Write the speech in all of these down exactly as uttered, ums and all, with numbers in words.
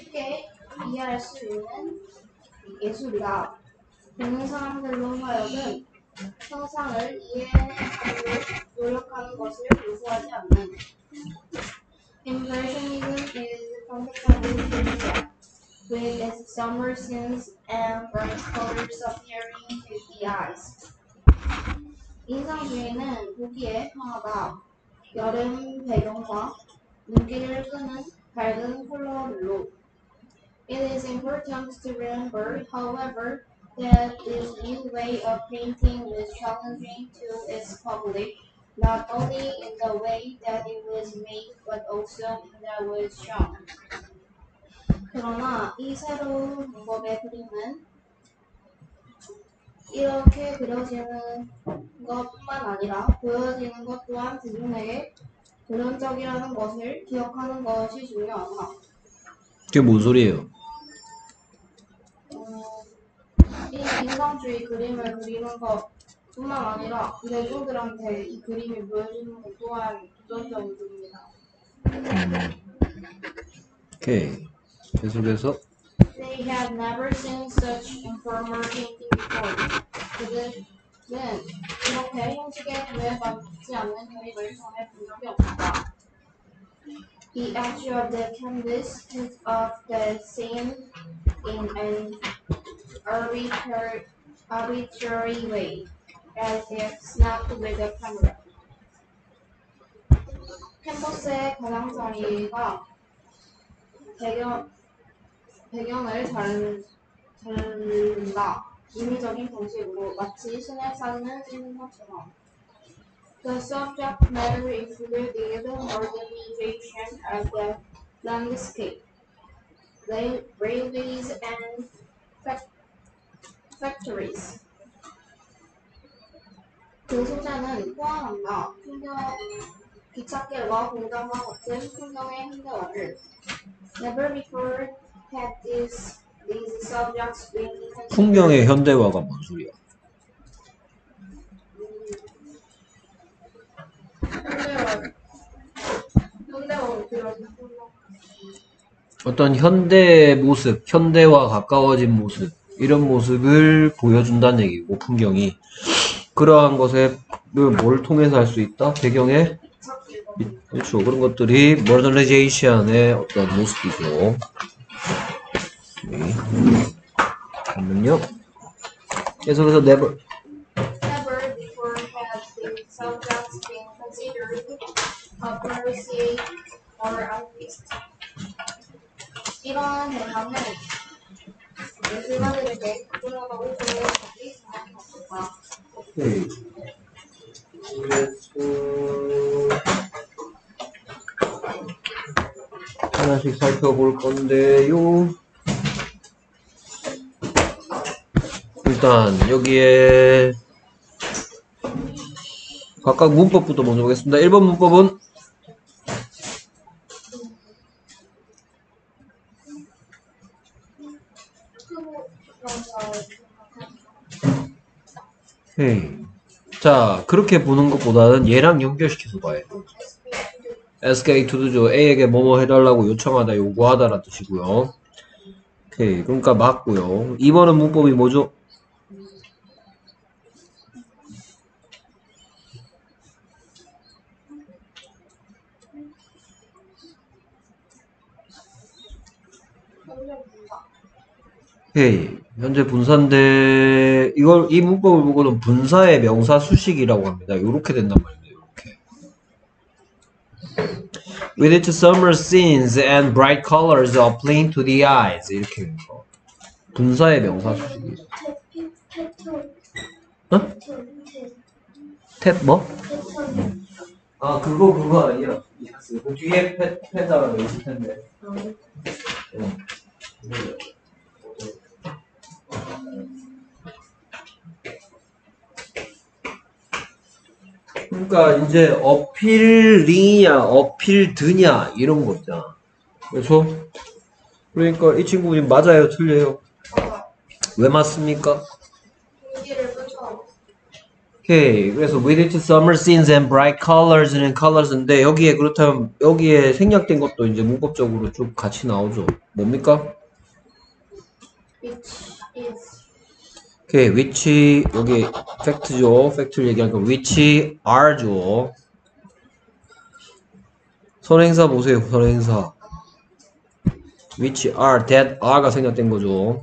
쉽게 이해할 수 있는 예술이다. 보는 사람들로 하여금 형상을 이해하려고 노력하는 것을 요구하지 않는. Impressionism is comfortable picture with its summer scenes and bright colors appearing to the eyes. 인상주의는 보기에 편하다. 여름 배경과 눈길을 끄는 밝은 컬러들로. It is important to remember, however, that this new way of painting was challenging to its public, not only in the way that it was made, but also in that it was shown. 그러나 이 새로운 문법의 그림은 이렇게 그려지는 것뿐만 아니라 보여지는 것 또한 대중에게 도전적이라는 것을 기억하는 것이 중요하다. 그게 뭔 소리예요? 어, 이 인상주의 그림을 그리는 것뿐만 아니라 대중들한테 이 그림이 보여주는 것 또한 도전적인 일입니다. 음. 오케이. 계속해서 They had never seen such informal painting before. 그들은 이렇게 형식에 구애받지 않는 그림을 전에 본 적이 없었다. The edge of the canvas took off the scene in an arbitrary, arbitrary way, as if snapped with a camera. 캔버스의 가장자리가 배경, 배경을 잘, 잘른다. 임의적인 방식으로 마치 신의 사진을 찍는 것처럼. The subject matter included the organization of the landscape, railways and factories. 그 소재는 포함한다. 풍경, 기찻길과 공장과 같은 풍경의 현대화를. Never before had this, these subjects been considered. 풍경의 현대화가 뭔 소리야? 어떤 현대의 모습, 현대와 가까워진 모습, 이런 모습을 보여준다는 얘기고, 풍경이. 그러한 것에 뭘 통해서 할 수 있다? 배경에, 그렇죠. 그런 것들이 모더니제이션의 어떤 모습이죠. 잠깐만요. 계속해서 never. Never before had the subjects been considered appreciated or artist. 이러한 대상은 예술가들에게 부끄러워하고 보는 것이 정말 없었다. 오케이. 하나씩 살펴볼 건데요. 일단 여기에 각각 문법부터 먼저 보겠습니다. 일 번 문법은 오케이. 자, 그렇게 보는 것보다는 얘랑 연결시켜서 봐요. 에스케이 투드죠. A에게 뭐뭐 해달라고 요청하다, 요구하다라는 뜻이고요. 오케이. 그러니까 맞고요. 이 번은 문법이 뭐죠? 오케이. 현재 분사인데 이걸 이 문법을 보고는 분사의 명사 수식이라고 합니다. 요렇게 된단 말입니다. 요렇게. With its summer scenes and bright colors appealing to the eyes. 이렇게 되는 거. 분사의 명사 수식이. 어? 탭 뭐? 아 그거 그거 아니야. 그 뒤에 페, 페다가 있을 텐데. 응. 그러니까 이제 어필링이냐 어필드냐 이런 거 있잖아. 그렇죠? 그러니까 이 친구 맞아요 틀려요? 왜 맞습니까? 오케이. 그래서 with its summer scenes and bright colors는 colors인데 여기에 그렇다면 여기에 생략된 것도 이제 문법적으로 쭉 같이 나오죠. 뭡니까? which is 오케이. which 여기 팩트죠. 팩트를 얘기하니까 which are죠. 선행사 보세요. 선행사. which are that are가 생략된 거죠.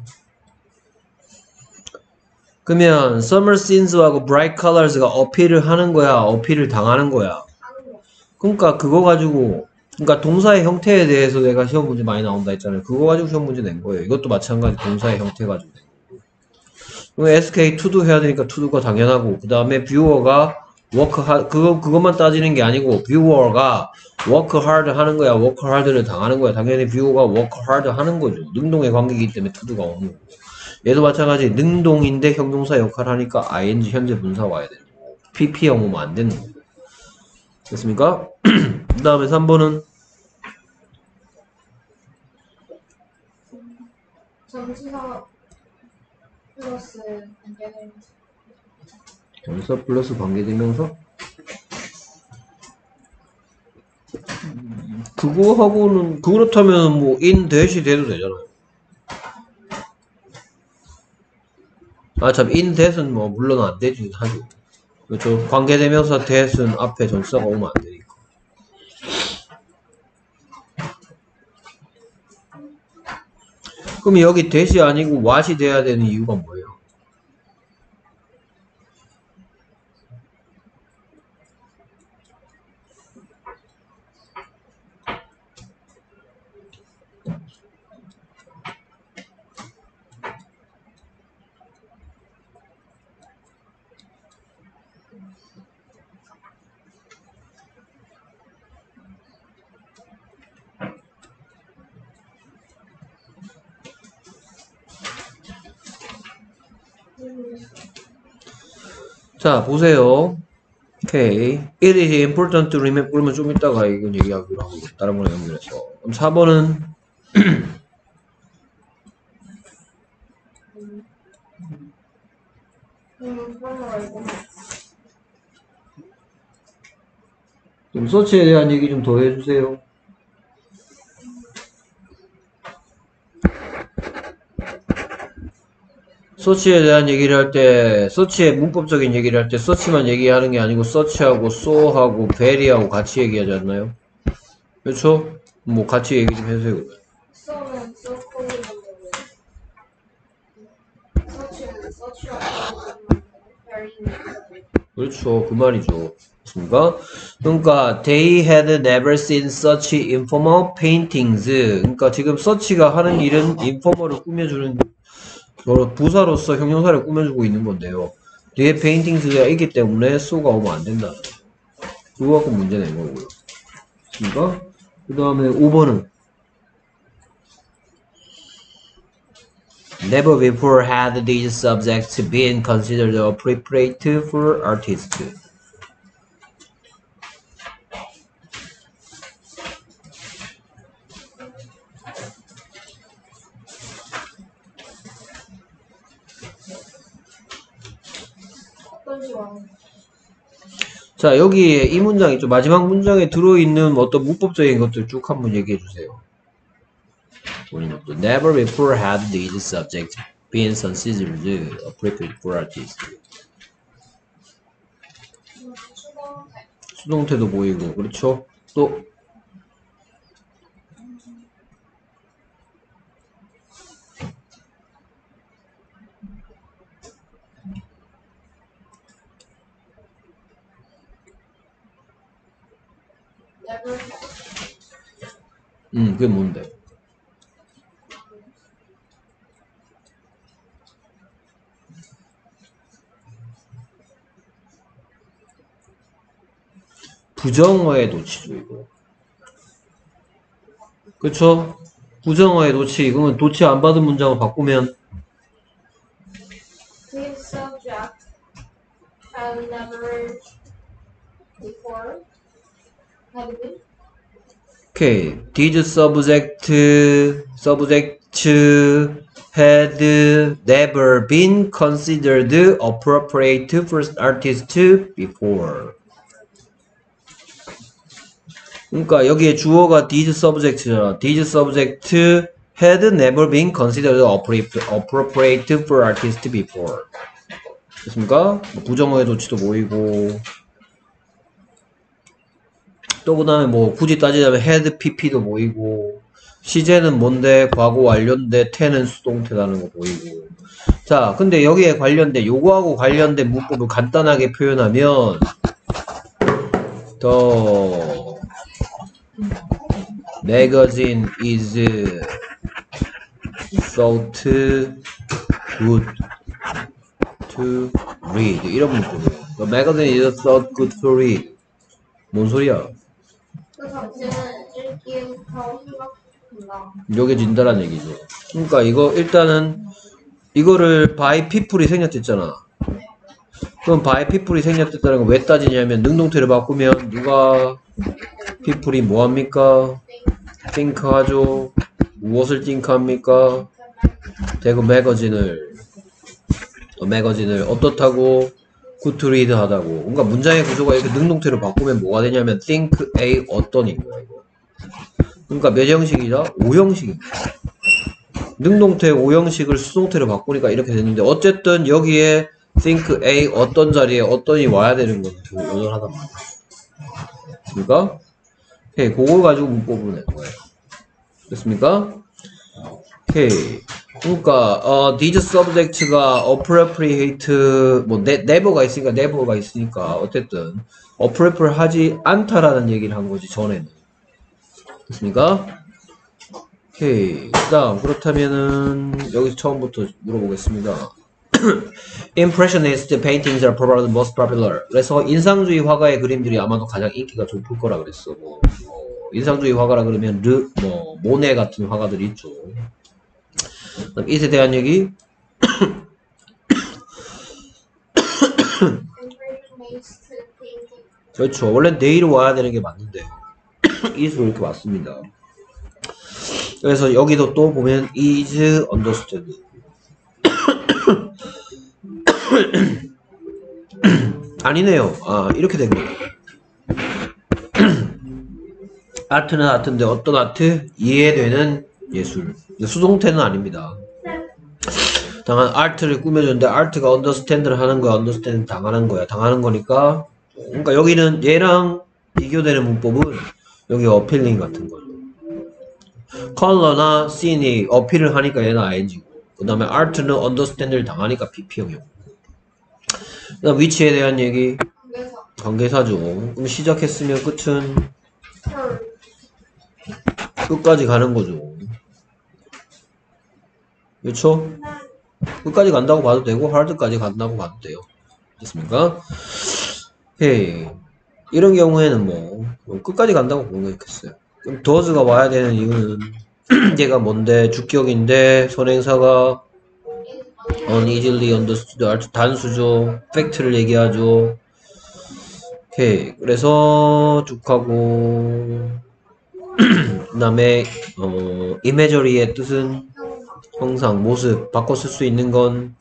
그러면 summer scenes하고 bright colors가 어필을 하는 거야, 어필을 당하는 거야. 그러니까 그거 가지고 그러니까 동사의 형태에 대해서 내가 시험 문제 많이 나온다 했잖아요. 그거 가지고 시험 문제 낸 거예요. 이것도 마찬가지 동사의 형태 가지고 낸 거고. 그럼 에스케이 to do 해야 되니까 to do가 당연하고 그 다음에 viewer가 work hard 그거 그것만 따지는 게 아니고 viewer가 work hard 하는 거야, work hard를 당하는 거야. 당연히 viewer가 work hard 하는 거죠. 능동의 관계이기 때문에 to do가 오는 거고. 얘도 마찬가지 능동인데 형용사 역할을 하니까 ing 현재 분사 와야 되는 거고 pp형 오면 안 되는 거고. 됐습니까? 그 다음에 삼 번은 전치사 플러스 관계된 전사 플러스 관계대명사? 그거하고는 그렇다면 뭐 in 대시 돼도 되잖아요. 아 참 in that은 뭐 물론 안 되긴 하죠. 그렇죠. 관계대명사 that은 앞에 전사가 오면 안 되니까. 그럼 여기 that이 아니고 what이 돼야 되는 이유가 뭐예요? 자 보세요. 오케이. It is important to remember. 그러면 좀 이따가 이건 얘기하기로 하고 다른 거랑 연결해서. 그럼 사 번은 음, formula이고 좀 서치에 대한 얘기 좀 더 해주세요. 서치에 대한 얘기를 할 때, 서치의 문법적인 얘기를 할 때 서치만 얘기하는 게 아니고 서치하고 so하고 very하고 같이 얘기하지 않나요? 그렇죠? 뭐 같이 얘기 좀 해주세요. 써는 써코는 서치는 서치하고 그렇죠. 그 말이죠. 맞습니까? 그러니까 they had never seen such informal paintings. 그러니까 지금 서치가 하는 일은 인포머를 꾸며주는 부사로서 형용사를 꾸며주고 있는 건데요. 뒤에 paintings가 있기 때문에 so가 오면 안 된다. 그거 갖고 문제 낸 거고요. 맞습니까? 그 다음에 오 번은 Never before had these subjects been considered appropriate for artists. 어떤지 왕 자, 여기에 이 문장 있죠. 마지막 문장에 들어있는 어떤 문법적인 것들 쭉 한번 얘기해 주세요. Never before had these subjects been considered appropriate for artists. 수동태 수동태도 보이고, 그렇죠? 또, never 음, 그게 뭔데? 부정어의 도치죠, 이거. 그쵸? 부정어의 도치. 그러면 도치 안 받은 문장을 바꾸면 This subject have never before had been 오케이. Did subject, subject had never been considered appropriate for artist before. 그러니까 여기에 주어가 did subject잖아. did subject had never been considered appropriate for artist before. 됐습니까? 부정어의 조치도 보이고, 또 그 다음에 뭐 굳이 따지자면 had pp도 보이고, 시제는 뭔데 과거 완료인데 태는 수동태라는 거 보이고. 자, 근데 여기에 관련된 요거하고 관련된 문법을 간단하게 표현하면 더 magazine is thought good to read 이런 문법이에요. The magazine is thought good to read. 뭔 소리야? 그 당시에는 읽기부터 생각한다. 요게진다란 얘기죠. 그러니까 이거 일단은 이거를 by people이 생략됐잖아. 그럼 by people이 생략됐다는 건 왜 따지냐면 능동태를 바꾸면 누가 people이 뭐합니까? think 하죠. 무엇을 think 합니까? 대구 매거진을 어, 매거진을 어떻다고? good to read 하다고. 그러니까 문장의 구조가 이렇게 능동태로 바꾸면 뭐가 되냐면 think A 어떤인 거야 이거. 그러니까 몇 형식이다? 오 형식입니다. 능동태 오 형식을 수동태로 바꾸니까 이렇게 됐는데 어쨌든 여기에 think A 어떤 자리에 어떤이 와야 되는 건 여전하단 말이야. 됐습니까? 오케이, 그걸 가지고 문법을 낸 거예요. 됐습니까? 오케이. 그러니까 어, did subject가 appropriate 뭐 ne, never가 있으니까 never가 있으니까 어쨌든 appropriate 하지 않다라는 얘기를 한 거지 전에는. 됐습니까? 오케이. 그 다음 그렇다면은 여기서 처음부터 물어보겠습니다. Impressionist paintings are probably most popular. 그래서 인상주의 화가의 그림들이 아마도 가장 인기가 좋을 거라 그랬어. 뭐, 뭐 인상주의 화가라 그러면 르, 뭐 모네 같은 화가들이 있죠. 그럼 이에 대한 얘기. 그렇죠. 원래 내일 와야 되는 게 맞는데 이수로 이렇게 왔습니다. 그래서 여기도 또 보면 is understood. 아니네요. 아 이렇게 된 거예요. 아트는 아트인데 어떤 아트? 이해되는 예술. 수동태는 아닙니다. 당한 아트를 꾸며줬는데 아트가 understand를 하는 거야, understand 당하는 거야, 당하는 거니까. 그러니까 여기는 얘랑 비교되는 문법은 여기 어필링 같은 거죠. 컬러나 씬이 어필을 하니까 얘는 아이엔지고, 그 다음에 아트는 understand를 당하니까 비피형이고. 그 다음 위치에 대한 얘기 관계사죠. 그럼 시작했으면 끝은 끝까지 가는 거죠. 그렇죠? 끝까지 간다고 봐도 되고 하드까지 간다고 봐도 돼요. 됐습니까? 헤이. 이런 경우에는 뭐, 뭐 끝까지 간다고 보는 거 있겠어요. 그럼 does가 와야 되는 이유는 얘가 뭔데 주격인데 선행사가 uneasily understood 단수죠. 팩트를 얘기하죠. 오케이. 그래서 쭉 하고 그 다음에 어, imagery의 뜻은 형상, 모습, 바꿔 쓸 수 있는 건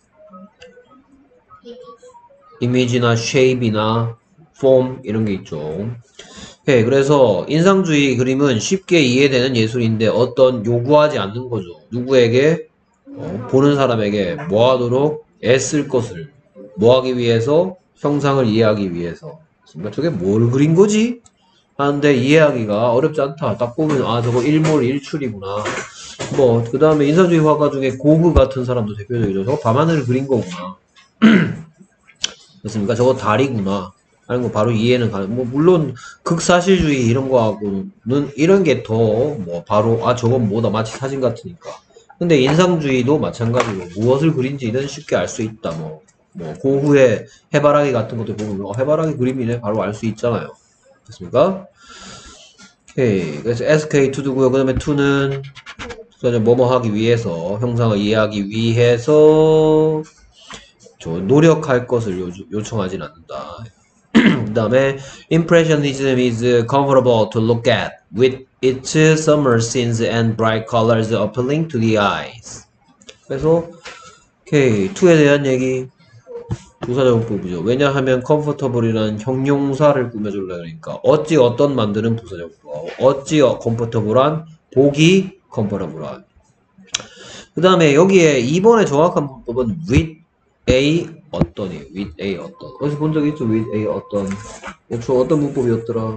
이미지나 shape이나 form 이런 게 있죠. 오케이. 그래서 인상주의 그림은 쉽게 이해되는 예술인데 어떤 요구하지 않는 거죠. 누구에게? 어, 보는 사람에게 뭐 하도록? 애쓸 것을 뭐 하기 위해서? 형상을 이해하기 위해서. 그러니까 저게 뭘 그린 거지? 하는데 이해하기가 어렵지 않다. 딱 보면 아 저거 일몰 일출이구나. 뭐 그 다음에 인상주의 화가 중에 고흐 같은 사람도 대표적이죠. 저거 밤하늘을 그린 거구나. 됐습니까? 저거 달이구나 하는 거 바로 이해는 가능. 뭐 물론 극사실주의 이런 거하고는 이런 게 더 뭐 바로 아 저건 뭐다 마치 사진 같으니까. 근데 인상주의도 마찬가지로 무엇을 그린지는 쉽게 알 수 있다. 뭐, 뭐 고흐의 해바라기 같은 것도 보면 어, 해바라기 그림이네 바로 알 수 있잖아요. 됐습니까? 오케이. 그래서 에스케이 to도고요. 그 다음에 to는 뭐뭐 하기 위해서, 형상을 이해하기 위해서 저 노력할 것을 요, 요청하진 않는다. 그 다음에 impressionism is comfortable to look at with its summer scenes and bright colors appealing to the eyes. 그래서 오케이, to에 대한 얘기 부사적법이죠. 왜냐하면 comfortable이라는 형용사를 꾸며주려 그러니까 어찌 어떤 만드는 부사적법, 어찌 comfortable한 보기 comfortable한. 그 다음에 여기에 이 번의 정확한 문법은 with a 어떤이 with a 어떤. 어디서 본 적 있죠? with a 어떤. 저 어떤 문법이었더라?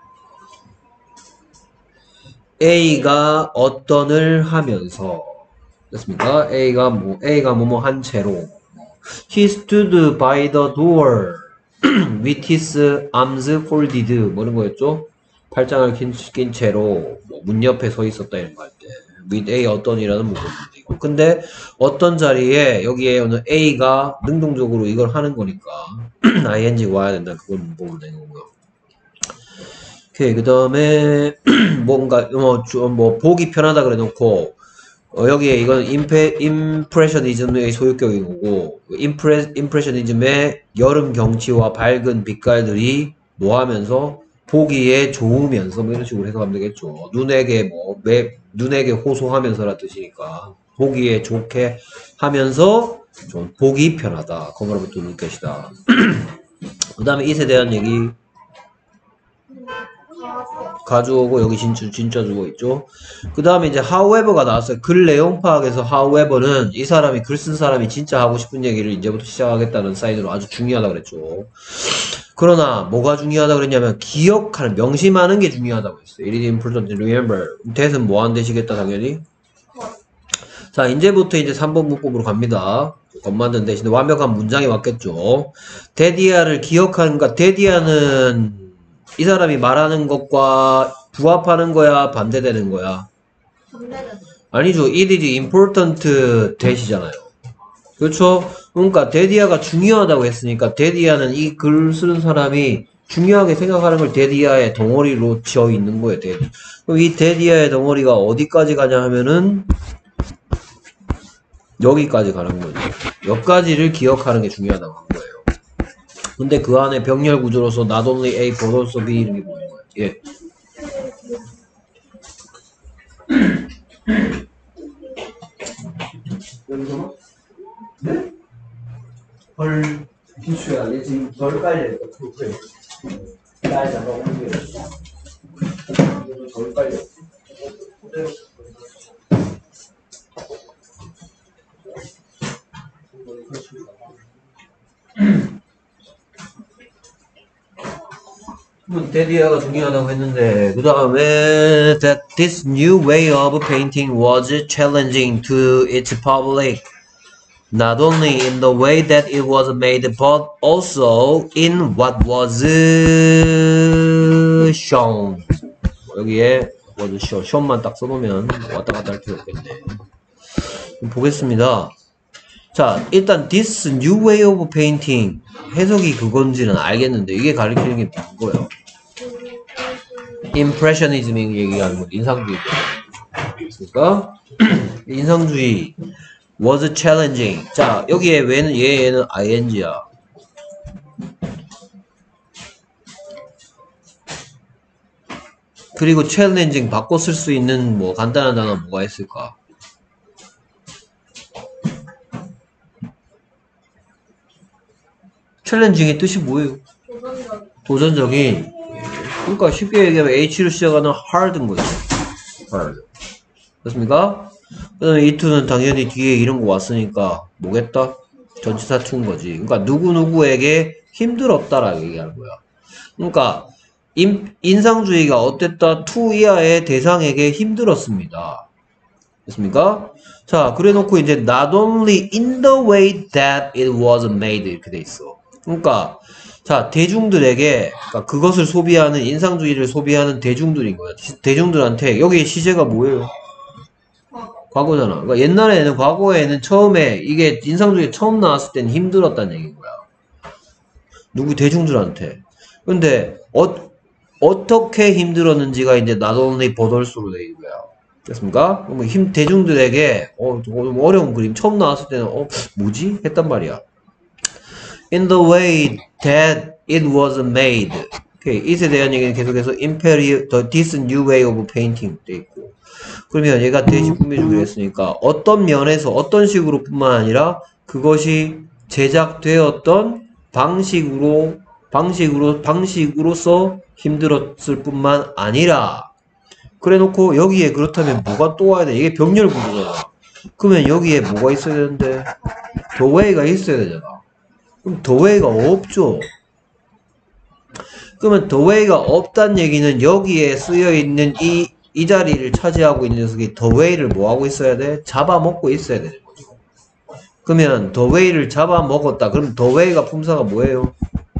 A가 어떤을 하면서 됐습니까? A가 뭐 A가 뭐뭐 한 채로 He stood by the door with his arms folded 뭐 이런 거였죠? 팔짱을 낀, 낀 채로 뭐 문 옆에 서 있었다 이런 거 할 때 with A 어떤이라는 문법이고 근데 어떤 자리에 여기에 오늘 A가 능동적으로 이걸 하는 거니까 ing가 와야 된다. 그걸 문법으로 되는 거고요. 오케이, 그 다음에 뭔가 뭐, 뭐 보기 편하다 그래 놓고 어, 여기에 이건 임페, 임프레셔니즘의 소유격인 거고 임프레, 임프레셔니즘의 여름 경치와 밝은 빛깔들이 뭐 하면서 보기에 좋으면서 뭐 이런 식으로 해석하면 되겠죠. 눈에게 뭐 매, 눈에게 호소하면서라 뜻이니까 보기에 좋게 하면서 좀 보기 편하다. 건강을 또 느낄 것이다. 그 다음에 it에 대한 얘기 가져오고 여기 진짜, 진짜 주고 있죠. 그 다음에 이제 however가 나왔어요. 글 내용 파악에서 however는 이 사람이 글 쓴 사람이 진짜 하고 싶은 얘기를 이제부터 시작하겠다는 사인으로 아주 중요하다 그랬죠. 그러나 뭐가 중요하다 그랬냐면 기억하는, 명심하는 게 중요하다고 했어요. It is important to remember. that은 뭐 안 되시겠다 당연히. 자, 이제부터 이제 삼 번 문법으로 갑니다. 겉 만든 대신에 완벽한 문장이 왔겠죠. 데디아를 기억하는가? 데디아는 이 사람이 말하는 것과 부합하는 거야? 반대되는 거야? 아니죠. It is important that이잖아요. 그렇죠? 그러니까 데디아가 중요하다고 했으니까 데디아는 이 글 쓰는 사람이 중요하게 생각하는 걸 데디아의 덩어리로 지어 있는 거예요. 데디. 그럼 이 데디아의 덩어리가 어디까지 가냐 하면은 여기까지 가는 거죠. 여기까지를 기억하는 게 중요하다고 한 거예요. 근데 그 안에 병렬 구조로서 not only A but also B 이런 게 보이는 거예요. 예. 여기서 네? 덜 비추야. 얘 지금 덜 깔려 있다. 그래. 날 잡아 오는 게 덜 깔려. 데디아가 중요하다고 했는데 그 다음에 that this new way of painting was challenging to its public not only in the way that it was made but also in what was shown. 여기에 was shown, shown만 딱 써놓으면 왔다 갔다 할 필요 없겠네. 보겠습니다. 자, 일단 this new way of painting 해석이 그건지는 알겠는데 이게 가리키는 게 뭐예요? impressionism 얘기하는 거 인상주의. 그러니까 인상주의 was challenging. 자, 여기에 왜는 얘 얘는 ing야. 그리고 challenging 바꿔 쓸 수 있는 뭐 간단한 단어 뭐가 있을까? 챌린징의 뜻이 뭐예요? 도전적. 도전적인. 그러니까 쉽게 얘기하면 H로 시작하는 hard인 거죠. hard. 그렇습니까? 그 다음에 이투는 당연히 뒤에 이런 거 왔으니까 뭐겠다? 전치사 투인 거지. 그러니까 누구누구에게 힘들었다라고 얘기하는 거야. 그러니까 인, 인상주의가 어땠다? 투 이하의 대상에게 힘들었습니다. 됐습니까? 자, 그래 놓고 이제 not only in the way that it was made 이렇게 돼 있어. 그러니까 자, 대중들에게 그러니까 그것을 소비하는 인상주의를 소비하는 대중들인 거야. 대중들한테 여기 시제가 뭐예요? 과거잖아. 그러니까 옛날에는 과거에는 처음에 이게 인상주의 처음 나왔을 때는 힘들었다는 얘기인 거야. 누구 대중들한테. 근데 어, 어떻게 힘들었는지가 이제 not only but also로 돼 있는 거야. 됐습니까? 그럼 힘 대중들에게 어, 좀 어려운 그림 처음 나왔을 때는 어 뭐지? 했단 말이야. In the way that it was made. 오케이. it에 대한 얘기는 계속해서 imperial, the this new way of painting 돼 있고. 그러면 얘가 대시 분비주기를 했으니까 어떤 면에서 어떤 식으로 뿐만 아니라 그것이 제작되었던 방식으로 방식으로 방식으로서 힘들었을 뿐만 아니라 그래 놓고 여기에 그렇다면 뭐가 또 와야 돼? 이게 병렬 구조잖아. 그러면 여기에 뭐가 있어야 되는데? the way가 있어야 되잖아. 그럼 the way가 없죠. 그러면 the way가 없다는 얘기는 여기에 쓰여 있는 이 이 자리를 차지하고 있는 녀석이 the way를 뭐 하고 있어야 돼? 잡아먹고 있어야 되는 거죠. 그러면 the way를 잡아먹었다. 그럼 the way가 품사가 뭐예요?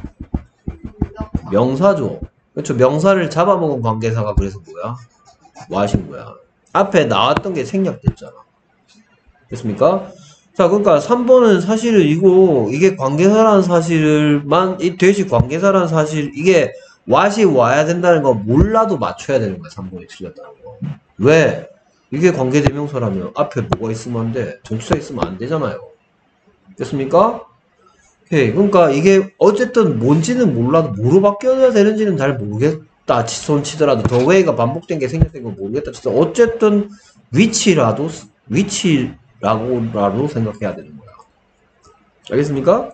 명사죠. 그렇죠. 명사를 잡아먹은 관계사가 그래서 뭐야? what인 거야. 앞에 나왔던 게 생략됐잖아. 됐습니까? 자, 그러니까 삼 번은 사실은 이거 이게 관계사라는 사실만 이 대시 관계사라는 사실 이게 what이 와야 된다는 거 몰라도 맞춰야 되는 거야. 삼 번이 틀렸다는 거. 왜? 이게 관계대명사라면 앞에 뭐가 있으면 안 돼? 전치사 있으면 안 되잖아요. 됐습니까? 오케이. 그러니까 이게 어쨌든 뭔지는 몰라도 뭐로 바뀌어야 되는지는 잘 모르겠다. 손 치더라도 the way가 반복된 게 생략된 건 모르겠다. 진짜 어쨌든 위치라도 위치라고라도 생각해야 되는 거야. 알겠습니까?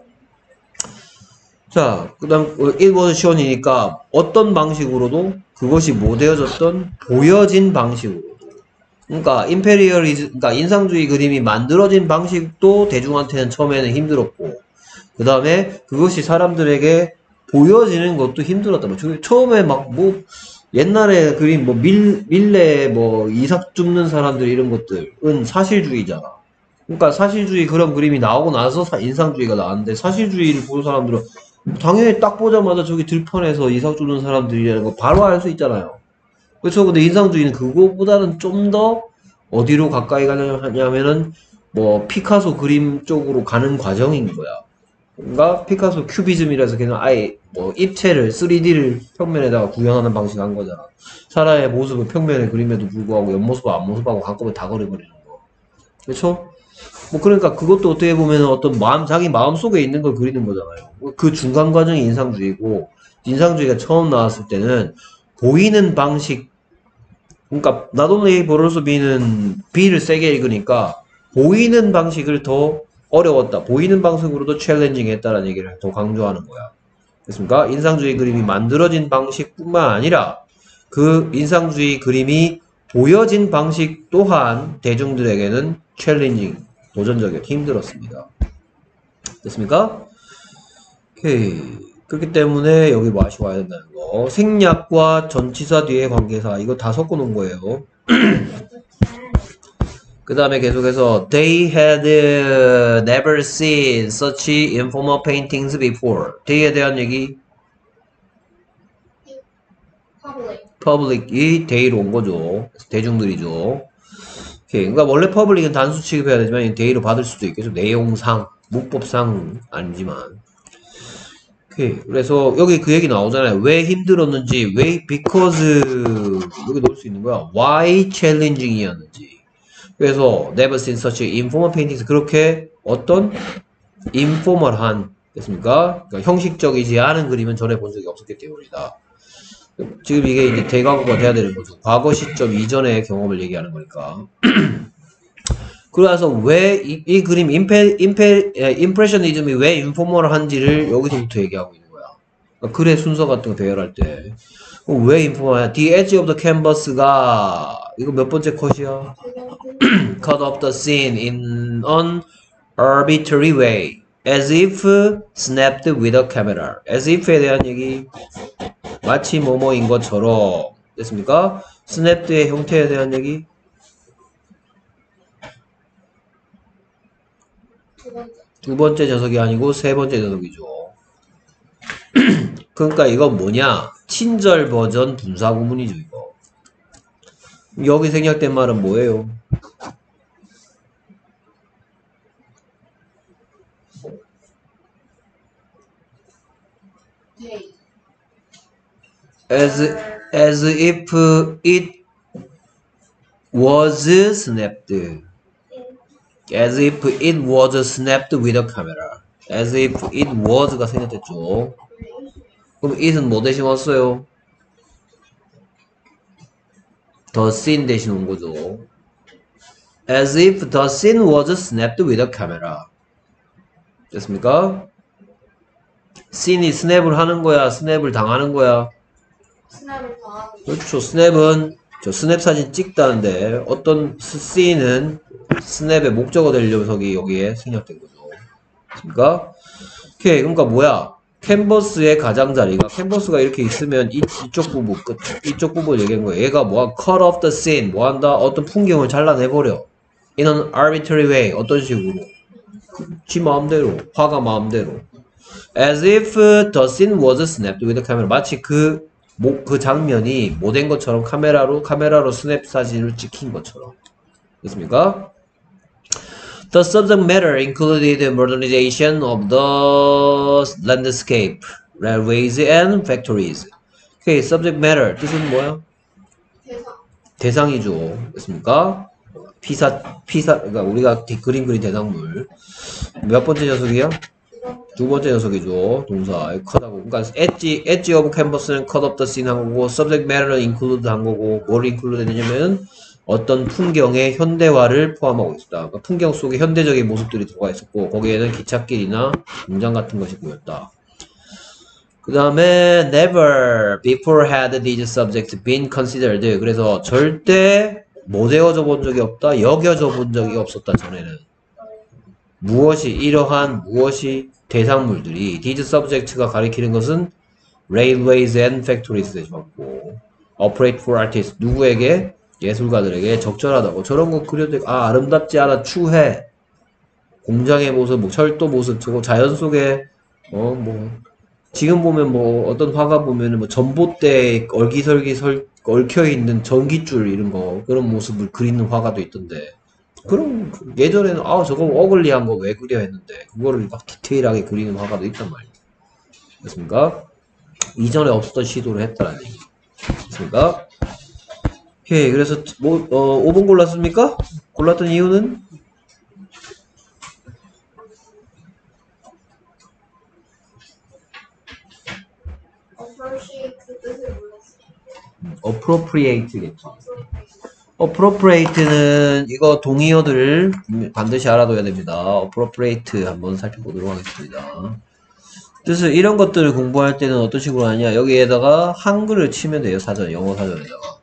자, 그 다음, it was shown이니까 어떤 방식으로도 그것이 뭐 되어졌던 보여진 방식으로도. 그러니까, imperialism, 그러니까 인상주의 그림이 만들어진 방식도 대중한테는 처음에는 힘들었고, 그 다음에 그것이 사람들에게 보여지는 것도 힘들었다. 뭐, 처음에 막 뭐, 옛날에 그림, 뭐, 밀, 밀레, 뭐, 이삭 줍는 사람들 이런 것들은 사실주의잖아. 그러니까 사실주의 그런 그림이 나오고 나서 인상주의가 나왔는데, 사실주의를 보는 사람들은 당연히 딱 보자마자 저기 들판에서 이삭 줍는 사람들이라는 거 바로 알 수 있잖아요. 그렇죠. 근데 인상주의는 그거보다는 좀 더 어디로 가까이 가냐면은 뭐 피카소 그림 쪽으로 가는 과정인 거야. 그러니까 피카소 큐비즘이라서 걔는 아예 뭐 입체를 쓰리디를 평면에다가 구현하는 방식 한 거잖아. 사람의 모습을 평면에 그림에도 불구하고 옆모습하고 앞모습하고 한꺼번에 다 그려버리는 거. 그렇죠? 뭐 그러니까 그것도 어떻게 보면 어떤 마음 자기 마음 속에 있는 걸 그리는 거잖아요. 그 중간 과정이 인상주의고 인상주의가 처음 나왔을 때는 보이는 방식 그러니까 not only but also B는 B를 세게 읽으니까 보이는 방식을 더 어려웠다. 보이는 방식으로도 챌린징 했다라는 얘기를 더 강조하는 거야. 됐습니까? 인상주의 그림이 만들어진 방식뿐만 아니라 그 인상주의 그림이 보여진 방식 또한 대중들에게는 챌린징 도전적이었고 힘들었습니다. 됐습니까? 오케이. 그렇기 때문에 여기 뭐 아쉬워야 된다는 거. 생략과 전치사 뒤에 관계사 이거 다 섞어 놓은 거예요. 그 다음에 계속해서 They had never seen such informal paintings before. They에 대한 얘기 public. public이 they로 온 거죠. 대중들이죠. 오케이. 그러니까 원래 public은 단수 취급해야 되지만 they로 받을 수도 있겠죠. 내용상, 문법상 아니지만. 오케이. 그래서 여기 그 얘기 나오잖아요. 왜 힘들었는지, 왜 because 여기 넣을 수 있는 거야. why challenging이었는지. 그래서 never seen such informal paintings 그렇게 어떤 informal한 됐습니까? 그러니까 형식적이지 않은 그림은 전에 본 적이 없었기 때문이다. 지금 이게 이제 대과거가 돼야 되는 거죠. 과거 시점 이전의 경험을 얘기하는 거니까. 그래서 왜 이 이 그림 임페 임페 임프레셔니즘이 왜 인포멀한지를 여기서부터 얘기하고 있는 거야. 그러니까 글의 순서 같은 거 배열할 때 왜 인포멀해? The edge of the canvas가 이거 몇 번째 컷이야? Cut off the scene in an arbitrary way, as if snapped with a camera. As if에 대한 얘기 마치 뭐뭐인 것처럼 됐습니까? snapped의 형태에 대한 얘기 두 번째. 두 번째 녀석이 아니고 세 번째 녀석이죠. 그러니까 이건 뭐냐? 친절 버전 분사 구문이죠, 이거. 여기 생략된 말은 뭐예요? They. As, as if it was snapped. As if it was snapped with a camera. As if it was가 생략됐죠. 그럼 it은 뭐 대신 왔어요? the scene 대신 온 거죠. As if the scene was snapped with a camera. 됐습니까? scene이 스냅을 하는 거야? 스냅을 당하는 거야? 스냅을 당하고 그렇죠. 스냅은 저 스냅 사진 찍다는데 어떤 scene은 스냅의 목적어 될 녀석이 여기에 생략된 거죠. 됐습니까? 오케이. 그러니까 뭐야? 캔버스의 가장자리가 캔버스가 이렇게 있으면 이, 이쪽 부분 끝 이쪽 부분 얘기한 거예요. 얘가 뭐야? cut off the scene 뭐 한다? 어떤 풍경을 잘라내버려. in an arbitrary way 어떤 식으로? 지 마음대로 화가 마음대로. as if the scene was snapped with a camera 마치 그 뭐, 그 장면이 뭐 된 것처럼 카메라로 카메라로 스냅 사진을 찍힌 것처럼. 됐습니까? The subject matter included modernization of the landscape, railways and factories. 오케이, subject matter 뜻은 뭐야? 대상 대상이죠. 됐습니까? 피사, 피사, 그러니까 우리가 그림 그린 대상물. 몇 번째 녀석이야? 두 번째 녀석이죠. 동사. 컷하고. 그러니까 edge, edge of canvas는 cut of the scene 한 거고, subject matter는 include 한 거고, 뭘 include 했냐면 어떤 풍경의 현대화를 포함하고 있다. 그러니까 풍경 속에 현대적인 모습들이 들어가 있었고, 거기에는 기찻길이나 공장 같은 것이 보였다. 그 다음에 never before had these subjects been considered. 그래서 절대 못 외워져 본 적이 없다. 여겨져 본 적이 없었다. 전에는. 무엇이 이러한 무엇이 대상물들이 these subjects가 가리키는 것은 railways and factories 대신받고 operate for artists 누구에게? 예술가들에게 적절하다고. 저런 거 그려도 아 아름답지 않아 추해. 공장의 모습, 뭐 철도 모습, 저거 자연 속에 어 뭐 지금 보면 뭐 어떤 화가 보면은 뭐 전봇대에 얼기설기 설 얽혀 있는 전기줄 이런 거 그런 모습을 그리는 화가도 있던데. 그럼 예전에는 아 저거 어글리한 거 왜 그려 했는데 그거를 막 디테일하게 그리는 화가도 있단 말이에요. 됐습니까? 이전에 없었던 시도를 했다는 얘기. 됐습니까? 오케이. 그래서 뭐 어, 오 번 골랐습니까? 골랐던 이유는 appreciate 그 뜻을 몰랐어요. appropriate겠죠. appropriate는 이거 동의어들 반드시 알아둬야 됩니다. appropriate 한번 살펴보도록 하겠습니다. 뜻을 이런 것들을 공부할 때는 어떤 식으로 하냐? 여기에다가 한글을 치면 돼요. 사전, 영어 사전에다가.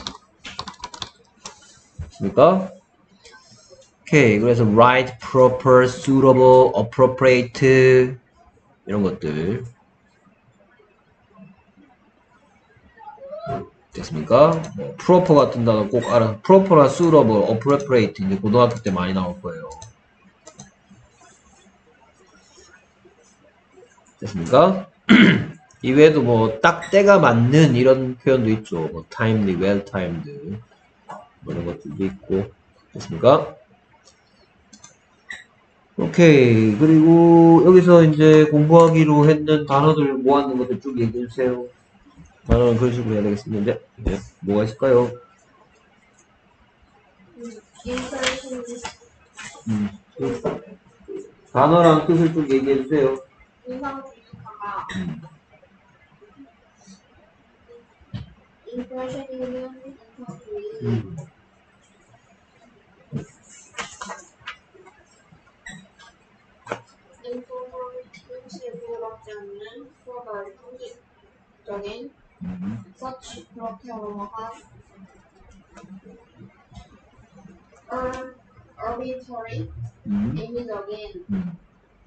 그러니까 오케이. 그래서 right, proper, suitable, appropriate 이런 것들 됐습니까? 뭐, proper 같은 단어 꼭 알아. proper나 suitable, appropriate 이제 고등학교 때 많이 나올 거예요. 됐습니까? 이외에도 뭐 딱 때가 맞는 이런 표현도 있죠. 뭐 timely, well timed 뭐 이런 것들도 있고. 됐습니까? 오케이. 그리고 여기서 이제 공부하기로 했는 단어들 모았는 것들 쭉 얘기해 주세요. 단어는 그런 식으로 해야 되겠습니다. 네. 뭐가 있을까요? 인터내셔널리스트 음. 단어랑 뜻을 좀 얘기해 주세요. 인상주의자가 음. 인프레셔니즘 인상주의 음. 인포머티브에 구애받지 않는 수업을 상식적인 음. such 그렇게 넘어간 ar- arbitrary 음. 임의적인 음.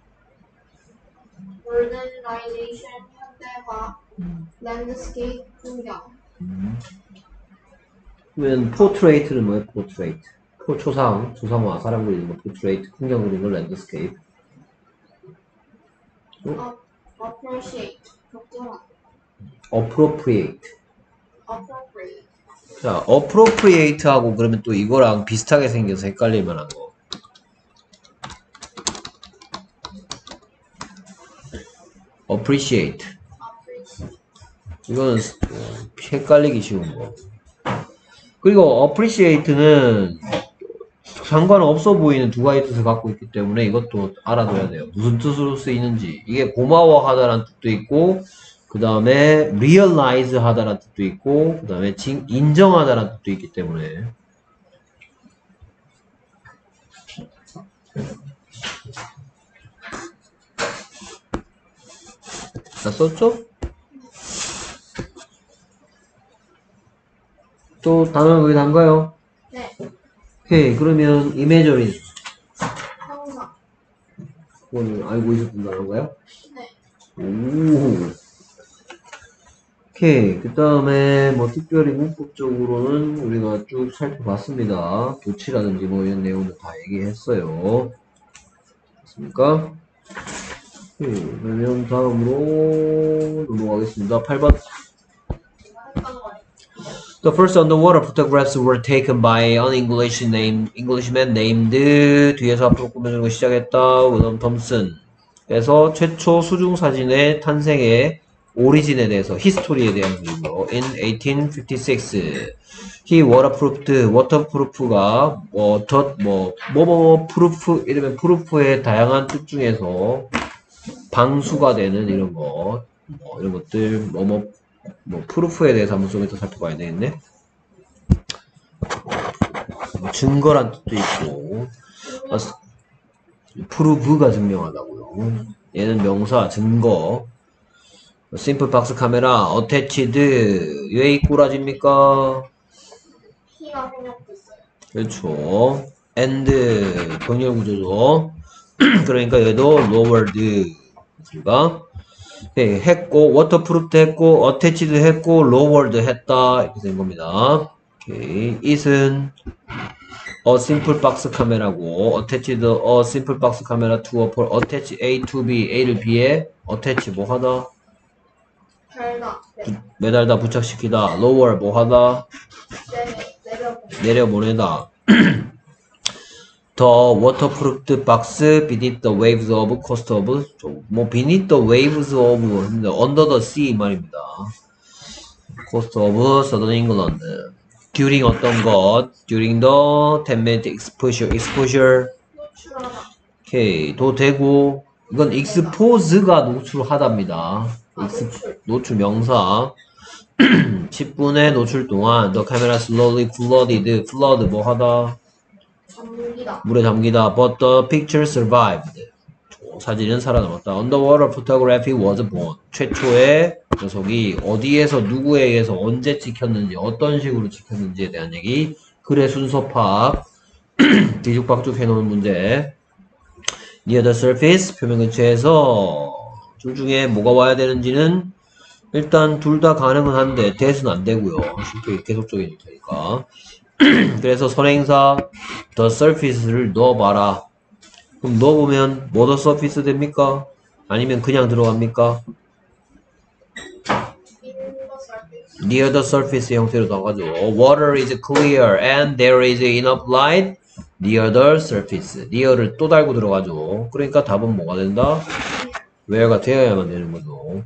modernization 현대화 음. landscape 풍경 음. 그러면 portrait는 뭐예요? portrait. 포 초상, 초상화, 사람 그리는 거 portrait, 풍경 그리는 거 landscape. 어? appreciate 적절한 appropriate. appropriate 자, appropriate하고 그러면 또 이거랑 비슷하게 생겨서 헷갈릴 만한 거. appreciate. appreciate 이거는 헷갈리기 쉬운 거. 그리고 appreciate는 상관없어 보이는 두 가지 뜻을 갖고 있기 때문에 이것도 알아둬야 돼요. 무슨 뜻으로 쓰이는지. 이게 고마워하다라는 뜻도 있고 그 다음에 realize 하다라는 뜻도 있고 그 다음에 인정하다라는 뜻도 있기 때문에 다 썼죠? 또 단어는 거의 단가요? 네. 오케이. 그러면 이메저리 형사. 그거는 알고 있었던 단어인가요? 네. 오. 오케이. 그 다음에 뭐 특별히 문법적으로는 우리가 쭉 살펴봤습니다. 도치라든지 뭐 이런 내용도 다 얘기했어요. 됐습니까? 오케이. 그러면 다음으로 넘어가겠습니다. 팔 번. The first underwater photographs were taken by an English named, Englishman named 뒤에서 앞으로 꾸며주는 거 시작했다. 윌럼 톰슨. 그래서 최초 수중 사진의 탄생의 오리진에 대해서 히스토리에 대한 얘기고 in eighteen fifty-six he waterproofed waterproof가 뭐 덧 뭐 뭐뭐 프루프 이러면 프루프의 다양한 뜻 중에서 방수가 되는 이런 거 뭐 이런 것들 뭐뭐 뭐 프루프에 대해서 한번 좀 이따 살펴봐야 되겠네. 뭐 증거란 뜻도 있고 아, 프루브가 증명하다고요. 얘는 명사 증거. 심플 박스 카메라 어태치드 왜 꼬라집니까? P가 생략돼 있어요. 그렇죠. and 병렬 구조죠. 그러니까 얘도 lowered 그러니까 네, 했고 워터프루프 했고 어태치드 했고 lowered 했다 이렇게 된 겁니다. 오케이. it은 a simple box 카메라고 attached a simple box 카메라 to a pole attach A to B A를 B에 attach 뭐 하다 달다. 네. 매달다 부착시키다 lower 뭐 하다 내려. 내려보내다 The waterproofed box beneath the waves of coast of 뭐 beneath the waves of under the sea 말입니다. coast of southern England during 어떤 것 during the ten minute exposure exposure 노출하다. 오케이 도 되고 이건 expose가 노출하답니다. 아, 익스, 노출. 노출 명사 십 분의 노출 동안 the camera slowly flooded flood 뭐 하다 잠기다. 물에 잠기다 but the picture survived 사진은 살아남았다. underwater photography was born 최초의 녀석이 어디에서 누구에 의해서 언제 찍혔는지 어떤 식으로 찍혔는지에 대한 얘기 글의 순서 파악 뒤죽박죽 해놓은 문제 near the surface 표면 근처에서 둘 중에 뭐가 와야 되는지는 일단 둘 다 가능은 한데 대수는 안 되고요. 쉽게 계속적인 테니까 그래서 선행사 the surface를 넣어봐라. 그럼 넣어보면 뭐 the surface 됩니까? 아니면 그냥 들어갑니까? near the surface 형태로 나가죠. water is clear and there is enough light near the surface. near를 또 달고 들어가죠. 그러니까 답은 뭐가 된다? where가 되어야만 되는 거죠.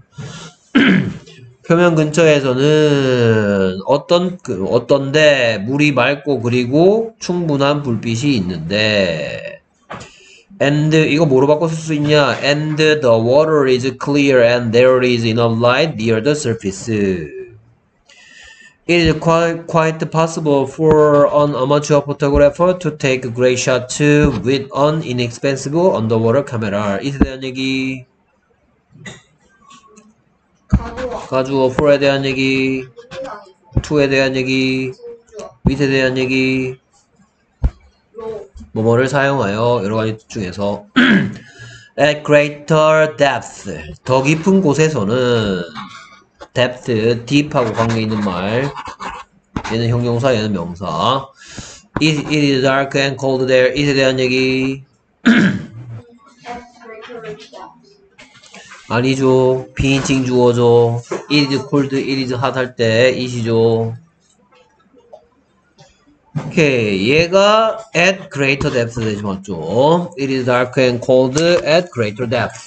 표면 근처에서는 어떤 그 어떤데 물이 맑고 그리고 충분한 불빛이 있는데 and 이거 뭐로 바꿔 쓸 수 있냐? and the water is clear and there is enough light near the surface. It is quite, quite possible for an amateur photographer to take great shots with an inexpensive underwater camera. 이에 대한 얘기 가주어. 가주어 for에 대한 얘기 to에 대한 얘기 with에 대한 얘기 로. 뭐뭐를 사용하여 여러가지 뜻 중에서 at greater depth 더 깊은 곳에서는 depth deep하고 관계있는 말 얘는 형용사 얘는 명사 it, it is dark and cold there it에 대한 얘기 아니죠. 비인칭 주어죠. it is cold, it is hot 할 때 it이죠. 오케이. 얘가 at greater depth 되지 맞죠? It is dark and cold at greater depth.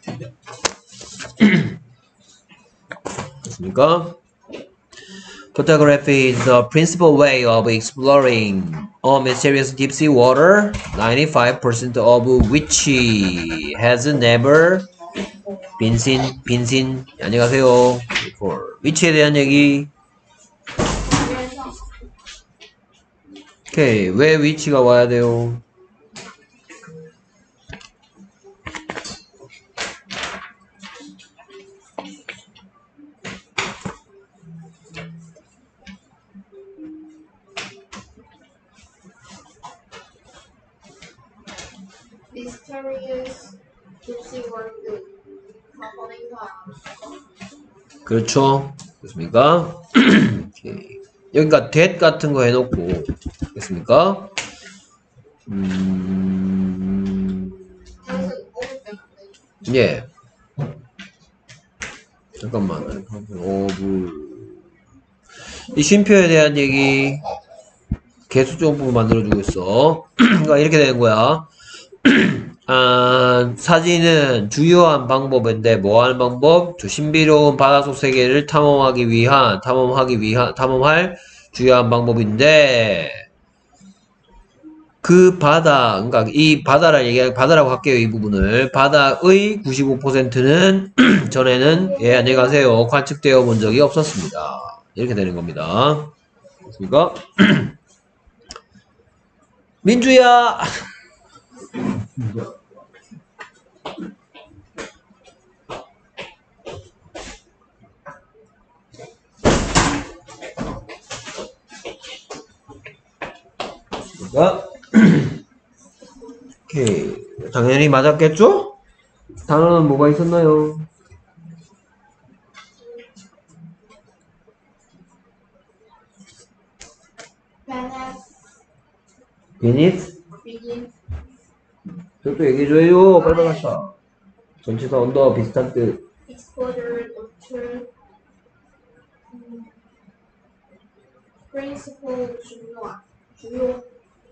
됐습니까? Photography is the principal way of exploring a mysterious deep sea water, ninety-five percent of which has never 빈신, 빈신. 안녕하세요. for 위치에 대한 얘기. 그래서 오케이. 왜 위치가 와야 돼요? mysterious gypsy word component 그렇죠. 됐습니까? 오케이. 여기가 that 같은 거 해놓고 됐습니까? 음... 계속 오를 때문에 예. 잠깐만. 오브. 이 쉼표에 대한 얘기 개수정부 만들어주고 있어. 그러니까 이렇게 되는 거야. 아, 사진은 주요한 방법인데 뭐 하는 방법? 저 신비로운 바닷속 세계를 탐험하기 위한 탐험하기 위한 탐험할 주요한 방법인데 그 바다, 그러니까 이 바다를 얘기할 바다라고 할게요. 이 부분을 바다의 구십오 퍼센트는 전에는 예 안녕히 가세요 관측되어 본 적이 없었습니다. 이렇게 되는 겁니다. 됐습니까? 민주야. 오케이. 당연히 맞았겠죠? 단어는 뭐가 있었나요? beneath 비닛? begin 저도 얘기해줘요. 빨리 가자. 전치사 언더 비슷한 뜻. exposure to 음, principle 중요한 주요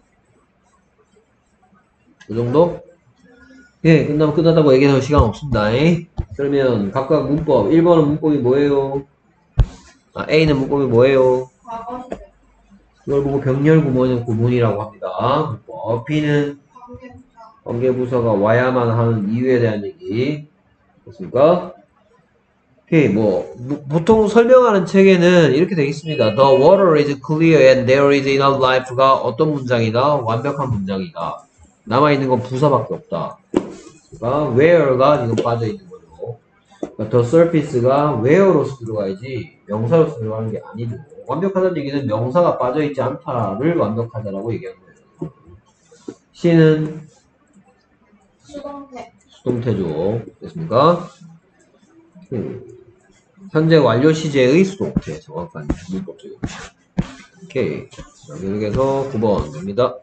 그 정도? 예, 끝나면 끝났다고 얘기할 시간 없습니다. 잉? 그러면 각각 문법. 일 번은 문법이 뭐예요? 아, A는 문법이 뭐예요? 과거 시제 이걸 보고 병렬 구문, 구문이라고 합니다. 문법. B는 관계부사 관계부사가 와야만 하는 이유에 대한 얘기. 됐습니까? 오케이, 뭐, 뭐, 보통 설명하는 책에는 이렇게 되어 있습니다. The water is clear and there is enough life가 어떤 문장이다? 완벽한 문장이다. 남아있는 건 부사밖에 없다. 그러니까 where가 지금 빠져있는 거죠. 그러니까 the surface가 where로서 들어가야지 명사로서 들어가는 게 아니죠. 완벽하다는 얘기는 명사가 빠져있지 않다를 완벽하다라고 얘기하는 거예요. C는 수동태 수동태죠. 됐습니까? 음. 현재 완료 시제의 수동태 정확한 문법적이죠. 오케이. 자, 계속해서 구 번 갑니다.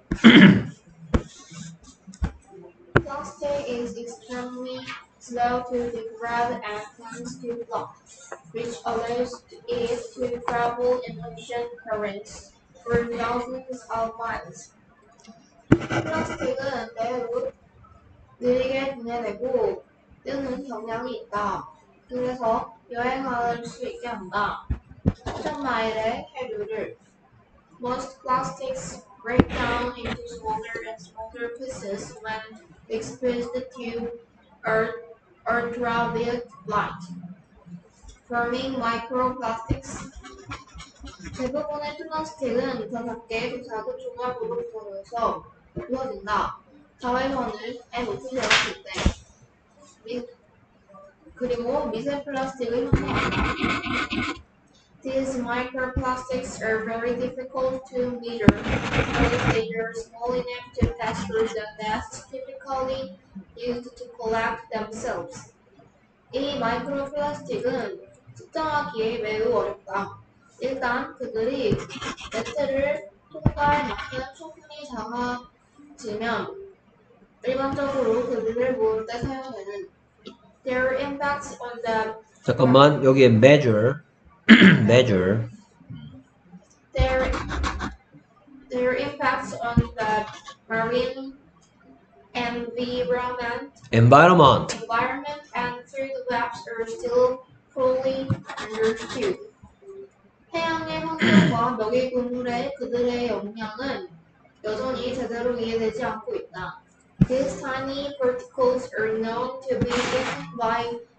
plastic is extremely slow to degrade and tends to block, which allows it to travel in ocean currents for thousands of miles. 플라스틱은 매우 느리게 분해되고 뜨는 경향이 있다. 그래서 여행할 수 있게 한다. 수천 마일의 해류를 Most plastics break down into smaller and smaller pieces when exposed to earth, ultraviolet light, forming microplastics. 대부분의 플라스틱은 더 작게 더 작은 조각으로 구워져서 부어진다. 자외선을 에노트되었을 때, 미, 그리고 미세 플라스틱을 형성한다. These microplastics are very difficult to measure because they are small enough to pass through the nets typically used to collect themselves. 이 마이크로플라스틱은 측정하기에 매우 어렵다. 일단 그들이 네트를 통과할 만큼 충분히 작아지면 일반적으로 그들을 모을 때 사용되는 Their impact on the 잠깐만 여기에 measure measure their their impacts on the marine environment environment environment and food webs are still poorly understood. 해양의 환경과 먹이 곡물에 그들의 영향은 여전히 제대로 이해되지 않고 있다. These tiny particles are known to be eaten by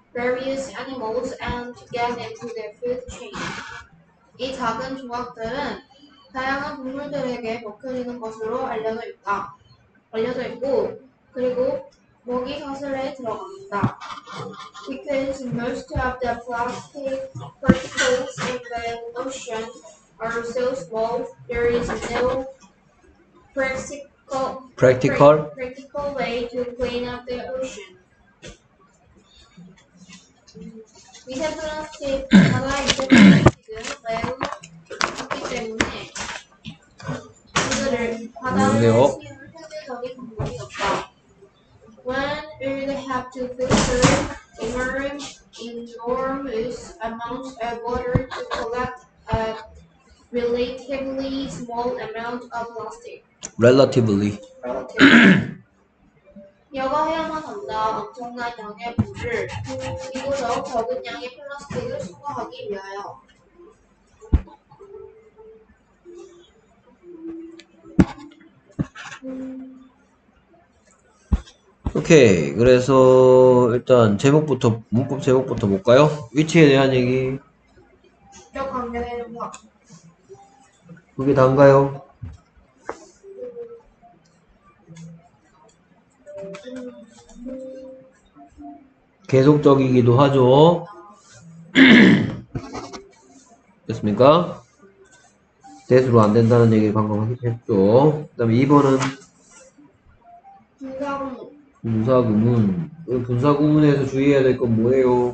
various animals and to get into their food chain. 이 작은 조각들은 다양한 동물들에게 먹혀지는 것으로 알려져 있다. 알려져 있고, 그리고 먹이 사슬에 들어갑니다. Because most of the plastic particles in the ocean are so small, there is no practical practical practical way to clean up the ocean. 미세 플라스틱, 바다의 미세 플라스틱은 매우 작기 때문에 그들을 바다를 그러네요. 치울 현실적인 방법이 없다. When we have to filter enormous enormous amounts of water to collect a relatively small amount of plastic. relatively 여과해야만 한다. 엄청난 양의 물을 비교적 적은 양의 플라스틱을 수거하기 위하여. 오케이. 그래서 일단 제목부터 문법 제목부터 볼까요? 위치에 대한 얘기. 적 관계되는 것. 그게 단가요? 계속적이기도 하죠. 됐습니까? 대수로 안 된다는 얘기 방금 했죠. 그 다음에 이 번은 분사구문. 분사구문. 분사구문에서 주의해야 될 건 뭐예요?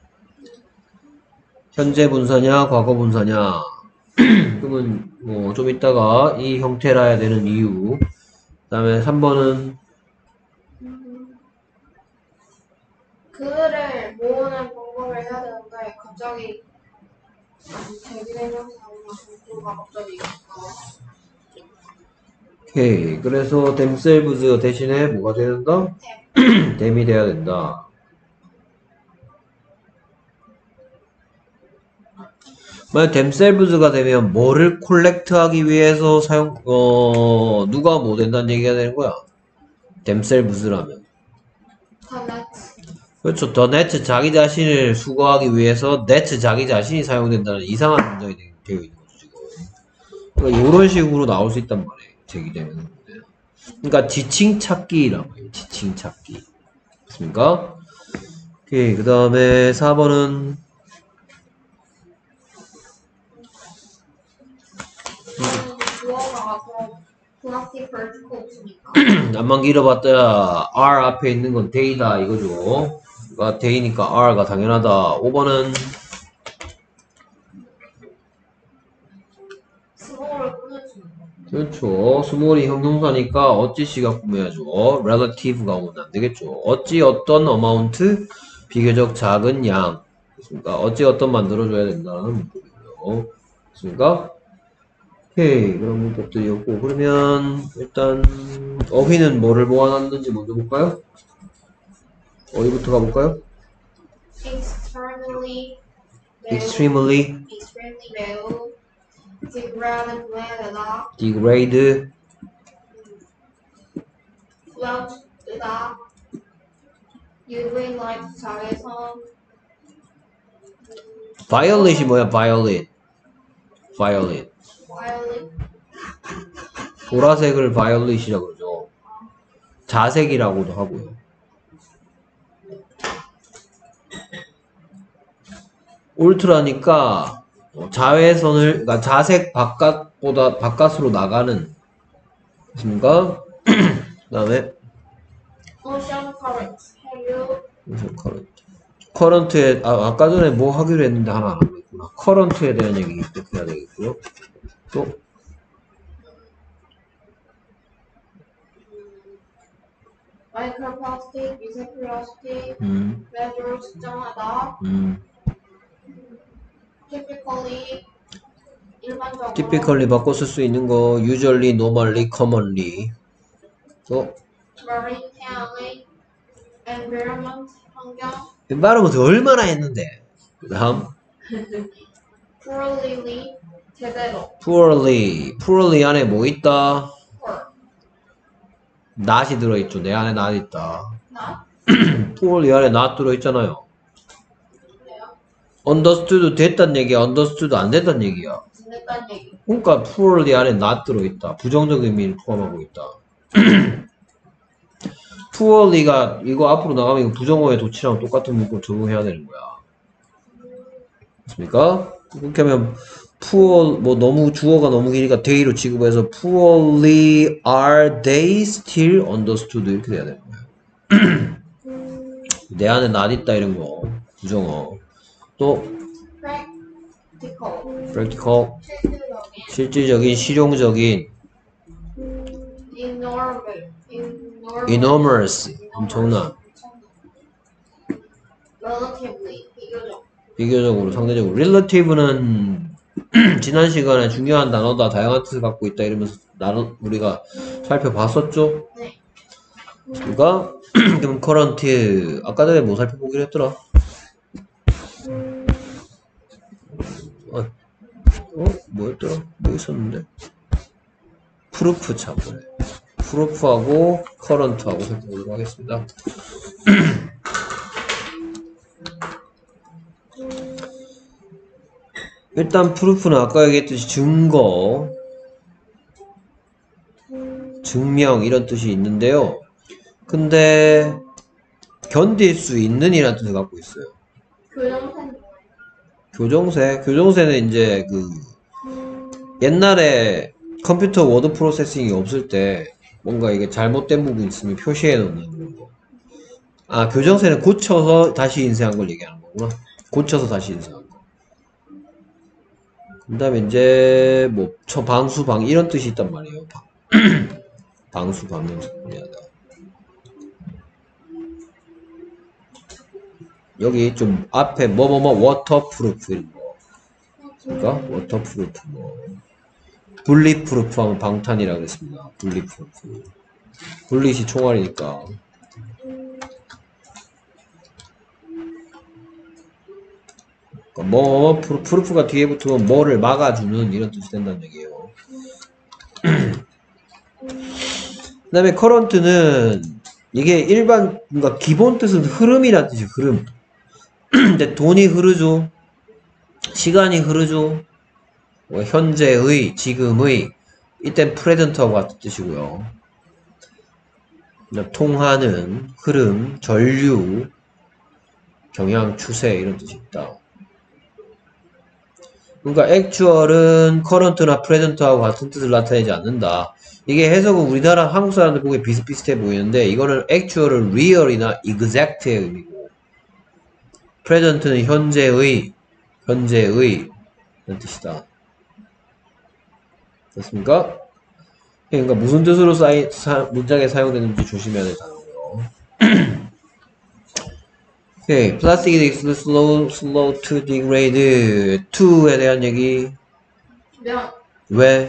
현재 분사냐, 과거 분사냐. 그러면 뭐 좀 이따가 이 형태라야 되는 이유. 그 다음에 삼 번은 그를 모으는 방법을 해야 되는데 갑자기 대비되면서 정도가 갑자기 오케이. 그래서 themselves 대신에 뭐가 돼야 된다? them이 돼야 된다. 만약 themselves가 되면 뭐를 콜렉트하기 위해서 사용 어 누가 뭐 된다는 얘기가 되는 거야? themselves라면 다 그렇죠. the net 자기 자신을 수거하기 위해서 net 자기 자신이 사용된다는 이상한 문장이 되어 있는 거죠 지금. 그러니까 이런 식으로 나올 수 있단 말이에요. 제기되면. 그러니까 지칭 찾기라고 해요. 지칭 찾기. 됐습니까? 오케이. 그 다음에 사 번은 주어가 플라스틱 벌티컬 없으니까 안만 길어봤자 R 앞에 있는 건 day다 이거죠. 그러니까 day니까 R가 당연하다. 오 번은 스몰을 꾸며주는 거. 그렇죠. 스몰이 형용사니까 어찌씨가 꾸며야죠. relative가 오면 안 되겠죠. 어찌 어떤 amount 비교적 작은 양. 그렇습니까? 어찌 어떤 만들어줘야 된다는 문법이고요. 그렇습니까? 오케이. 그런 문법들이었고. 그러면 일단 어휘는 뭐를 모아놨는지 먼저 볼까요? 어디부터 가볼까요? extremely extremely extremely 매우 degrade 되다 degrade float 뜨다 유브이 라이트 자외선 violet이 뭐야? violet violet violet 보라색을 violet이라고 그러죠. 자색이라고도 하고요. 울트라니까 자외선을 그러니까 자색 바깥보다 바깥으로 나가는 있습니까? 그 다음에 ocean current 해류 무슨 커런트 커런트에 아, 아까 전에 뭐 하기로 했는데 하나 안 하고 있구나. 커런트에 대한 얘기 또 해야 되겠고요. 또 마이크로플라스틱 미세 플라스틱 음, 매주로 측정하다 음. typically 일반적으로 typically 바꿔 쓸 수 있는 거 usually, normally, commonly. 또 marine 태양의 environment 환경 environment 얼마나 했는데. 그 다음 poorly 제대로 poorly. poorly 안에 뭐 있다? poor not이 들어있죠. 내 안에 not 있다. not poorly 안에 not 들어있잖아요. understood 됐단 얘기야, understood 안 됐단 얘기야. 됐단 얘기. 그러니까 poorly 안에 not 들어있다. 부정적 의미를 포함하고 있다. poorly가 이거 앞으로 나가면 이거 부정어의 도치랑 똑같은 문법 적용해야 되는 거야. 맞습니까? 그렇게 하면 poor 뭐 너무 주어가 너무 기니까 they로 취급해서 poorly are they still understood 이렇게 돼야 되는 거야. 내 안에 not 있다 이런 거 부정어. 또 practical. practical 실질적인. 실질적인 실용적인 enormous. enormous 엄청난 relatively. 비교적. 비교적으로 상대적으로 relative는 지난 시간에 중요한 단어다 다양한 뜻을 갖고 있다 이러면서 나는 우리가 살펴봤었죠. 네. 그러니까 그럼 current 아까 전에 뭐 살펴보기로 했더라. 어, 어? 뭐였더라? 뭐 있었는데? proof 참 그래. proof하고 current하고 살펴보도록 하겠습니다. 일단 proof는 아까 얘기했듯이 증거, 증명 이런 뜻이 있는데요. 근데 견딜 수 있는 이라는 뜻을 갖고 있어요. 교정사는 뭐예요? 교정세, 교정세는 이제 그 옛날에 컴퓨터 워드 프로세싱이 없을 때 뭔가 이게 잘못된 부분이 있으면 표시해 놓는 그런 거. 아, 교정세는 고쳐서 다시 인쇄한 걸 얘기하는 거구나. 고쳐서 다시 인쇄한 거. 그 다음에 이제 뭐 방수, 방 이런 뜻이 있단 말이에요. 방수, 방정식분이하다. 여기 좀 앞에 뭐뭐뭐 워터프루프 이런 거. 그러니까 워터프루프 뭐 분리프루프 하면 방탄이라고 그랬습니다. 분리프루프. 분리시 총알이니까. 그러니까 뭐 프루프가 뒤에 붙으면 뭐를 막아주는 이런 뜻이 된다는 얘기예요. 그 다음에 current는 이게 일반 그러니까 기본 뜻은 흐름이라는 뜻이에요. 흐름. 근데 돈이 흐르죠. 시간이 흐르죠. 뭐 현재의, 지금의 이땐 프레젠트하고 같은 뜻이고요. 통하는, 흐름, 전류, 경향, 추세 이런 뜻이 있다. 그러니까 actual은 current나 present하고 같은 뜻을 나타내지 않는다. 이게 해석은 우리나라 한국 사람들 보기에 비슷비슷해 보이는데 이거는 actual은 real이나 exact의 의미고 present는 현재의, 현재의 이런 뜻이다. 됐습니까? 그러니까 무슨 뜻으로 사이, 사, 문장에 사용되는지 조심해야 될 단어고요. 오케이, plastic is slow, slow to degrade. to에 대한 얘기. 면. 왜?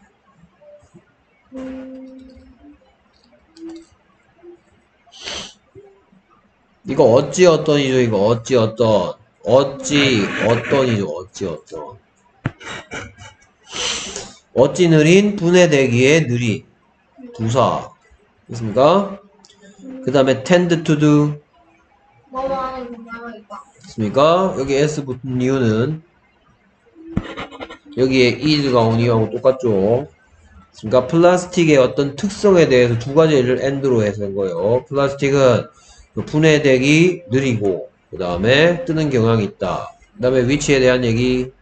이거 어찌 어떤이죠? 이거 어찌 어떤. 어찌 어떤이죠? 어찌 어떤. 어찌 느린 분해되기에 느린 부사 됐습니까? 그 다음에 tend to do 뭐뭐 하는 경향이 있다. 됐습니까? 여기 s 붙은 이유는 여기에 is가 온 이유하고 똑같죠. 그러니까 플라스틱의 어떤 특성에 대해서 두 가지를 and로 해서 한 거예요. 플라스틱은 분해되기 느리고 그 다음에 뜨는 경향이 있다. 그 다음에 위치에 대한 얘기.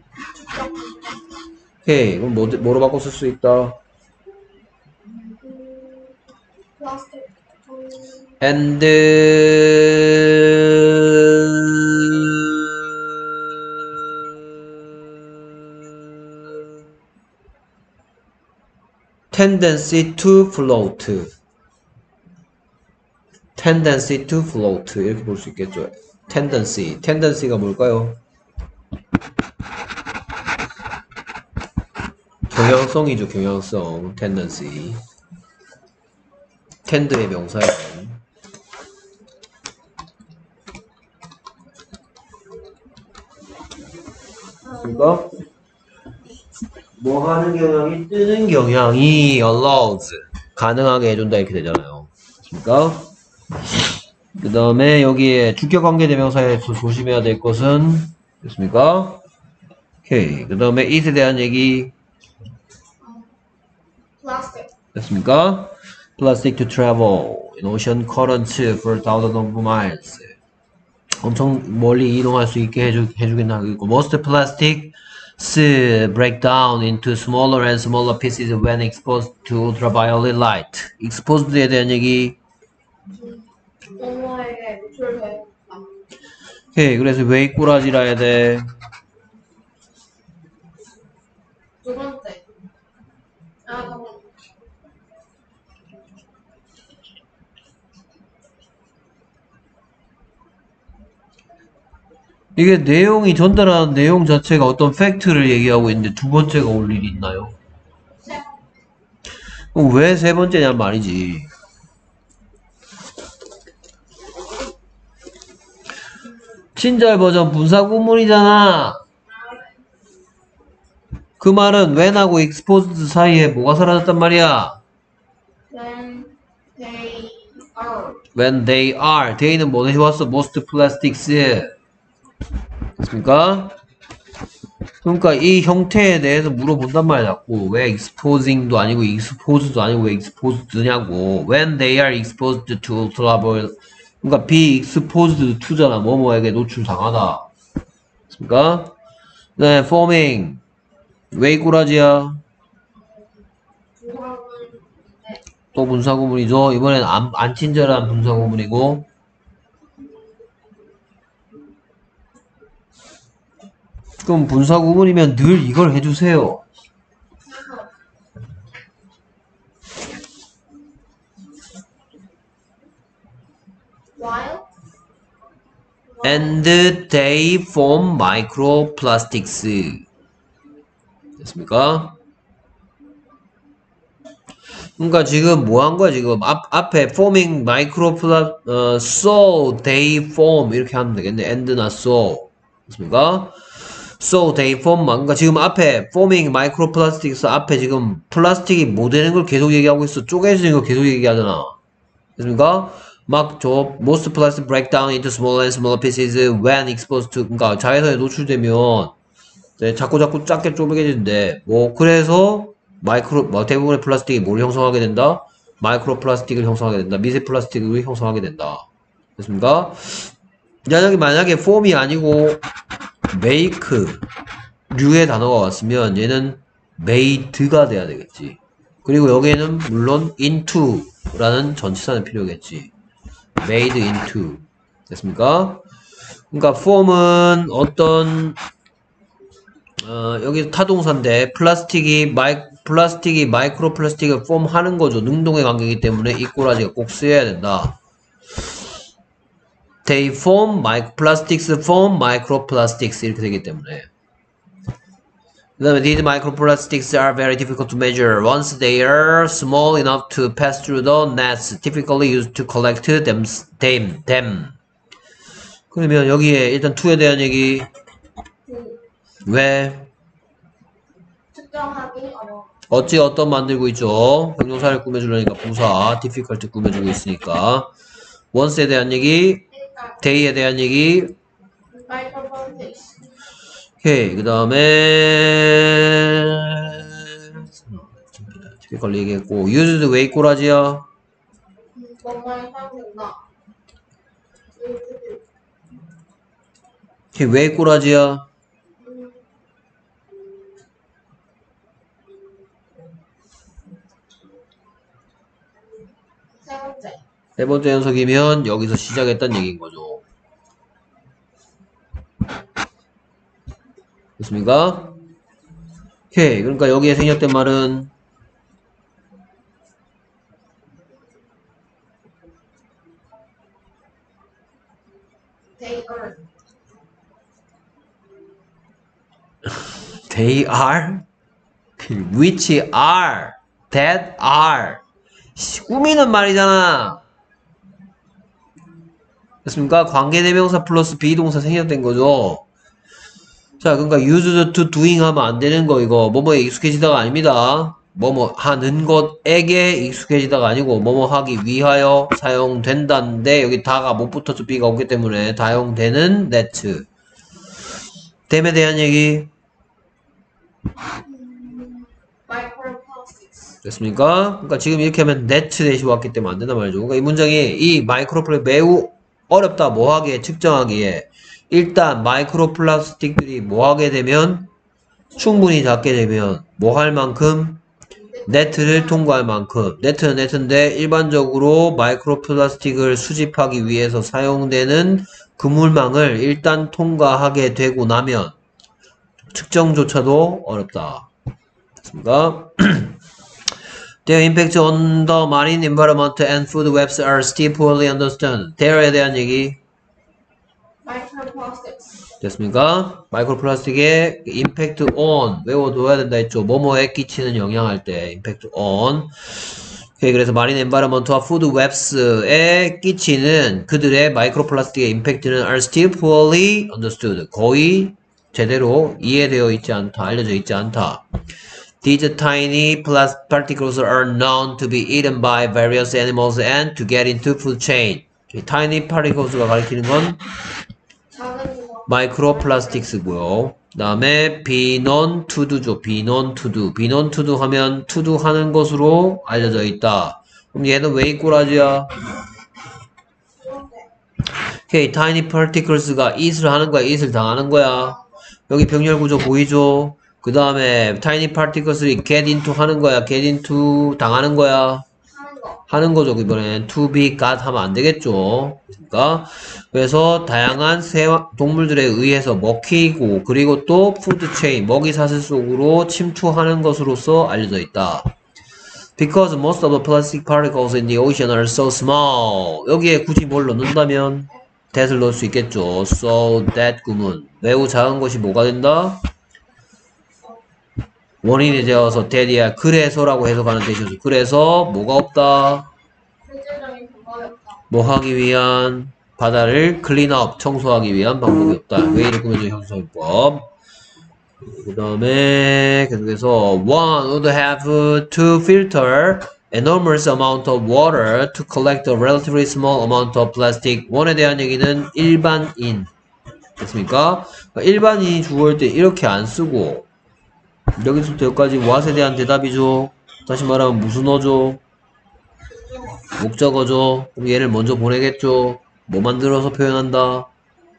오케이, 그럼 뭐, 뭐로 바꿔 쓸 수 있다? 플라스틱. and tendency to float tendency to float 이렇게 볼 수 있겠죠. tendency, tendency가 뭘까요? 경향성이죠. 경향성 tendency tend의 명사예요. 그러니까 뭐 하는 경향이 뜨는 경향이 allows 가능하게 해준다 이렇게 되잖아요. 그러니까 그 다음에 여기에 주격관계 대명사에서 조심해야 될 것은 됐습니까? 오케이. 그 다음에 it에 대한 얘기 플라스틱. 됐습니까? Plastic to travel in ocean currents for thousands of miles. 엄청 멀리 이동할 수 있게 해주, 해주긴 하겠고 most plastics break down into smaller and smaller pieces when exposed to ultraviolet light. exposed에 대한 얘기 온도에 노출돼. 오케이. 그래서 왜 이 꼬라지라 해야 돼? 두 번째. 아, 잠깐만. 이게 내용이 전달하는 내용 자체가 어떤 팩트를 얘기하고 있는데 두 번째가 올 일이 있나요? 세. 그럼 왜 세 번째냔 말이지. 친절 버전 분사 구문이잖아. 그 말은 when하고 exposed 사이에 뭐가 사라졌단 말이야? When they are. when they are. they는 뭐 해왔어? most plastics. 됐습니까? 그러니까 이 형태에 대해서 물어본단 말이야. 자꾸 왜 exposing도 아니고 exposed도 아니고 왜 exposed냐고. when they are exposed to ultraviolet. 그러니까 be exposed to잖아. 뭐뭐에게 노출당하다. 됐습니까? 네, forming. 왜 이 꼬라지야? 또 분사구문이죠. 이번엔 안, 안 친절한 분사구문이고. 그럼 분사구문이면 늘 이걸 해주세요. While. And they form microplastics. 됐습니까? 그러니까 지금 뭐 한 거야 지금 앞, 앞에 forming microplastic 어, so they form 이렇게 하면 되겠네. and나 so 됐습니까? so they form 그러니까 지금 앞에 forming microplastics 앞에 지금 플라스틱이 뭐 되는 걸 계속 얘기하고 있어. 쪼개지는 걸 계속 얘기하잖아. 됐습니까? 막 저 most plastic break down into smaller and smaller pieces when exposed to 그러니까 자외선에 노출되면 네, 자꾸 자꾸 작게 쪼개지는데 뭐 그래서 마이크로 뭐 대부분의 플라스틱이 뭘 형성하게 된다? 마이크로 플라스틱을 형성하게 된다. 미세 플라스틱을 형성하게 된다. 됐습니까? 만약에 만약에 form이 아니고 make 류의 단어가 왔으면 얘는 made가 돼야 되겠지. 그리고 여기에는 물론 into라는 전치사는 필요겠지. made into. 됐습니까? 그러니까 form은 어떤 어, 여기 타동사인데 플라스틱이 마이 플라스틱이 마이크로 플라스틱을 폼하는 거죠. 능동의 관계이기 때문에 이 꼬라지가 꼭 쓰여야 된다. They form micro plastics form microplastics 이렇게 되기 때문에. 그다음에 these microplastics are very difficult to measure once they are small enough to pass through the nets typically used to collect them them them. 그러면 여기에 일단 to에 대한 얘기. 왜? 측정하기 어려워. 어찌 어떤 만들고 있죠. 형용사를 꾸며주려니까 부사 difficult 꾸며주고 있으니까. once에 대한 얘기, day에 대한 얘기. Microplastics. 오케이. 그 다음에 typical 얘기했고 used 왜 꼬라지야? 뭐뭐에 사용된다. 오케이. 왜 꼬라지야? 세 번째. 세 번째 연속이면 여기서 시작했던 얘기인 거죠. 됐습니까? 오케이. 그러니까 여기에 생략된 말은 They are. They are? Which are? That are? 꾸미는 말이잖아. 됐습니까? 관계대명사 플러스 비동사 생략된 거죠. 자, 그러니까 used to doing 하면 안 되는 거 이거 뭐뭐에 익숙해지다가 아닙니다. 뭐뭐 하는 것에게 익숙해지다가 아니고 뭐뭐 하기 위하여 사용된다는데 여기 다가 못 붙어서 B가 없기 때문에 다용되는 that. 댐에 대한 얘기 microplastics. 됐습니까? 그러니까 지금 이렇게 하면 네트 대시 왔기 때문에 안 된단 말이죠. 그러니까 이 문장이 이 마이크로플라스틱 매우 어렵다 뭐하기에 측정하기에 일단 마이크로플라스틱들이 뭐하게 되면 충분히 작게 되면 뭐 할 만큼 네트를 통과할 만큼 네트는 네트인데 일반적으로 마이크로플라스틱을 수집하기 위해서 사용되는 그물망을 일단 통과하게 되고 나면 측정조차도 어렵다. 됐습니까? Their impact on the marine environment and food webs are still poorly understood. There에 대한 얘기 microplastics. 됐습니까? 마이크로플라스틱의 impact on 외워둬야 된다 했죠. 뭐뭐에 끼치는 영향할 때 impact on. 오케이, 그래서 마린 엔바이러먼트와 푸드 웹스에 끼치는 그들의 마이크로플라스틱의 임팩트는 are still poorly understood. 거의 제대로 이해되어 있지 않다, 알려져 있지 않다. These tiny plastic particles are known to be eaten by various animals and to get into food chain. tiny particles가 가리키는 건 마이크로플라스틱스고요. 그 다음에 be known to도죠. be known to. be known to 하면 to 하는 것으로 알려져 있다. 그럼 얘는 왜 이 꼬라지야? 오케이, tiny particles가 it을 하는 거야, it을 당하는 거야. 여기 병렬 구조 보이죠? 그 다음에 tiny particles이 get into 하는 거야, get into 당하는 거야. 하는 거죠. 이번엔 to be got 하면 안 되겠죠. 그러니까 그래서 다양한 새 동물들에 의해서 먹히고 그리고 또 푸드 체인 먹이 사슬 속으로 침투하는 것으로서 알려져 있다. Because most of the plastic particles in the ocean are so small. 여기에 굳이 뭘 넣는다면 that을 넣을 수 있겠죠. So that 구문 매우 작은 것이 뭐가 된다? 원인이 되어서 that이야. 그래서라고 해석하는 뜻이죠. 그래서 뭐가 없다? 실질적인 방법이 없다. 뭐 하기 위한 바다를 클린업 청소하기 위한 방법이 없다. 웨이를 꾸며준 형성법. 그 다음에 계속해서 one would have to filter enormous amount of water to collect a relatively small amount of plastic. one에 대한 얘기는 일반인 됐습니까? 일반인이 주어일 때 이렇게 안 쓰고 여기서부터 여기까지 what에 대한 대답이죠. 다시 말하면 무슨 어죠? 목적어죠. 그럼 얘를 먼저 보내겠죠. 뭐 만들어서 표현한다?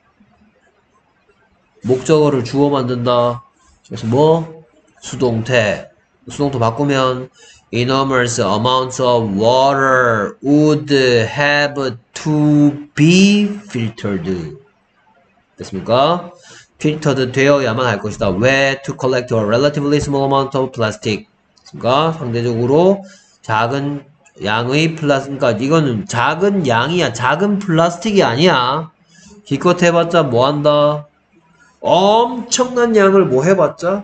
목적어를 주어 만든다. 그래서 뭐? 수동태. 수동태 바꾸면 enormous amounts of water would have to be filtered. 됐습니까? filtered 되어야만 할 것이다. 왜? To collect a relatively small amount of plastic. 됐습니까? 상대적으로 작은 양의 플라스틱, 그러니까 이거는 작은 양이야. 작은 플라스틱이 아니야. 기껏 해봤자 뭐 한다? 엄청난 양을 뭐 해봤자?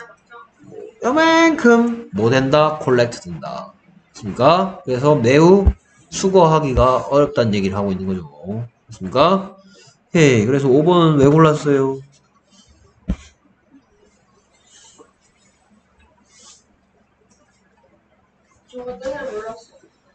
요만큼 뭐 된다? 콜렉트 된다. 됐습니까? 그래서 매우 수거하기가 어렵다는 얘기를 하고 있는 거죠. 됐습니까? 예, 그래서 오 번은 왜 골랐어요? 저거 뜻을 몰랐어.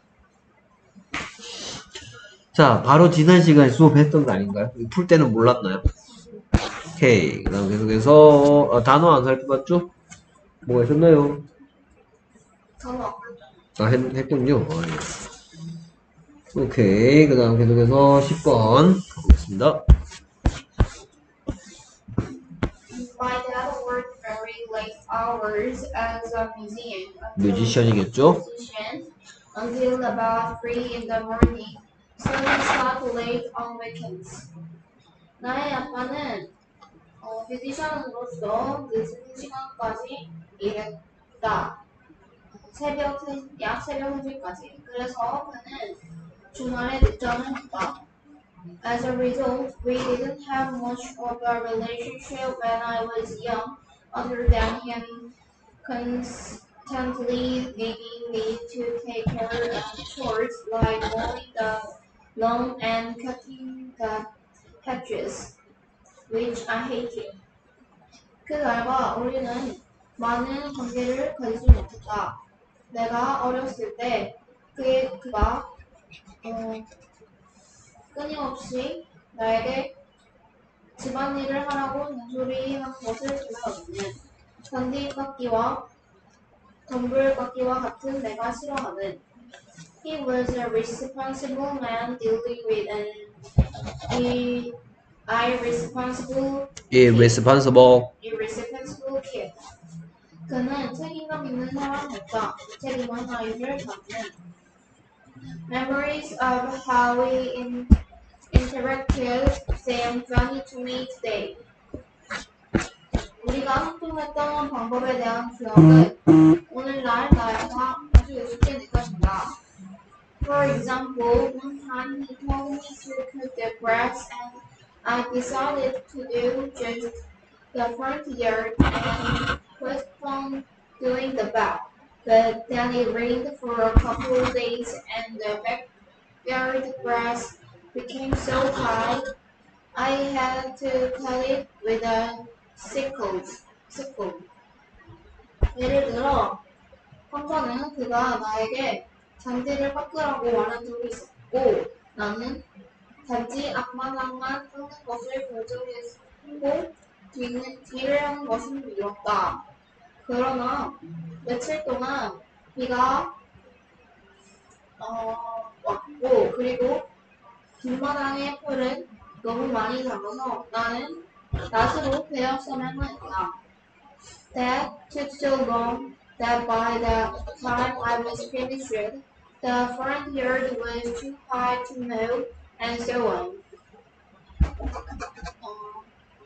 자, 바로 지난 시간에 수업했던 거 아닌가요? 풀 때는 몰랐나요? 오케이. 그 다음 계속해서 어, 단어 안 살펴봤죠? 뭐가 있었나요? 저는 없었죠. 아, 했, 했군요. 어, 예. 오케이. 그 다음 계속해서 십 번 가보겠습니다. My dad worked very late hours as a musician. 뮤지션이겠죠? musician until about three in the morning. So he slept late on weekends. 나의 아빠는 어, 뮤지션으로서 늦은 시간까지 일했다. 새벽 세- 약 새벽 세 시까지. 그래서 그는 주말에 늦잠을 했다. As a result, we didn't have much of a relationship when I was young, other than him constantly needing me to take care of chores like mowing the lawn and cutting the hedges, which I hated. 그 날과 우리는 많은 관계를 가지지 못했다. 내가 어렸을 때 그의 그가 어, 끊임없이 나에게 집안일을 하라고 잔소리하는 것을 보여주는 잔디깎기와 덤불깎기와 같은 내가 싫어하는. He was a responsible man dealing with an i- irresponsible irresponsible. irresponsible kid. 그는 책임감 있는 사람이었다. 책임은 아이를 갖는. Memories of how we in, interacted seem funny to me today. 우리가 소통했던 방법에 대한 기억은 오늘날 나에가 아주 우습게 느껴진다. For example, one time he told me to cut the grass and I decided to do just the front yard and postponed doing the back. But then it rained for a couple of days and the backyard grass became so high I had to cut it with a sickle. sickle. 예를 들어, 한 번은 그가 나에게 잔디를 깎으라고 말한 적이 있었고 나는 단지 앞마당만 깎는 것을 결정했고 뒤는, 뒤를 하는 것은 미뤘다. 그러나 며칠 동안 비가 어, 왔고 그리고 뒷마당의 풀은 너무 많이 잡아서 나는 낫으로 베었어야만 했다. That took so long that by the time I was finished, the front yard was too high to mow, and so on. 어,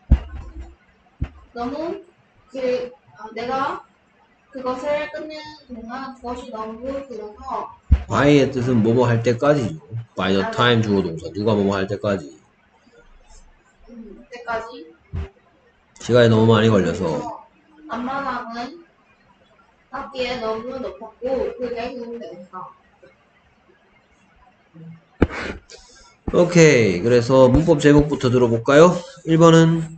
너무 그 어, 내가 그것을 끝내는 동안 그것이 너무 길어서 by의 뜻은 뭐뭐 할 때까지죠. by the time 주어 동사. 누가 뭐뭐 할 때까지. 음, 그때까지 시간이 너무 많이 걸려서. 그래서 앞마당은 깎기에 너무 높았고 그게 도움되었다. 오케이. 그래서 문법 제목부터 들어볼까요? 일 번은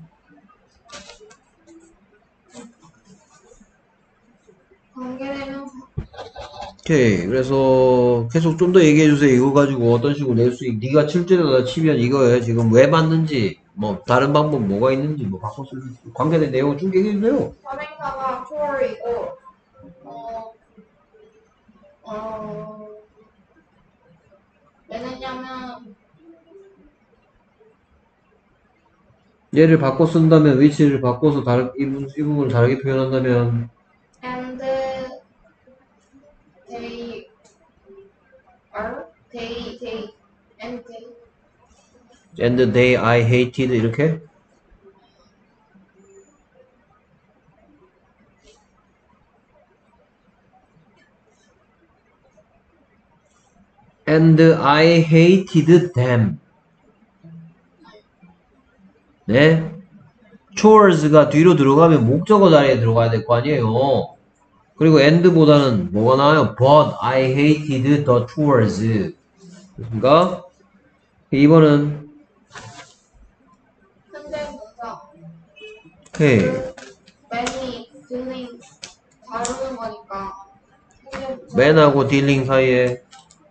관계되면 오케이. 그래서 계속 좀 더 얘기해주세요. 이거 가지고 어떤 식으로 낼 수 있, 네가 실제로다 치면 이거예요. 지금 왜 맞는지, 뭐 다른 방법 뭐가 있는지, 뭐 바꿔 쓸 수 있고 관계된 내용을 쭉 얘기해주세요. 선행사가 초월이고 어, 어, 왜냐면 얘를 바꿔 쓴다면 위치를 바꿔서 다른 이, 부, 이 부분을 다르게 표현한다면 and they are they they and they and the day I hated 이렇게 and I hated them. 네. chores가 뒤로 들어가면 목적어 자리에 들어가야 될 거 아니에요. 그리고 and보다는 뭐가 나와요? but I hated the chores. 그러니까 이 번은 현대문사 오케이. many dealing 다루는 거니까 현대문사 man하고 dealing 사이에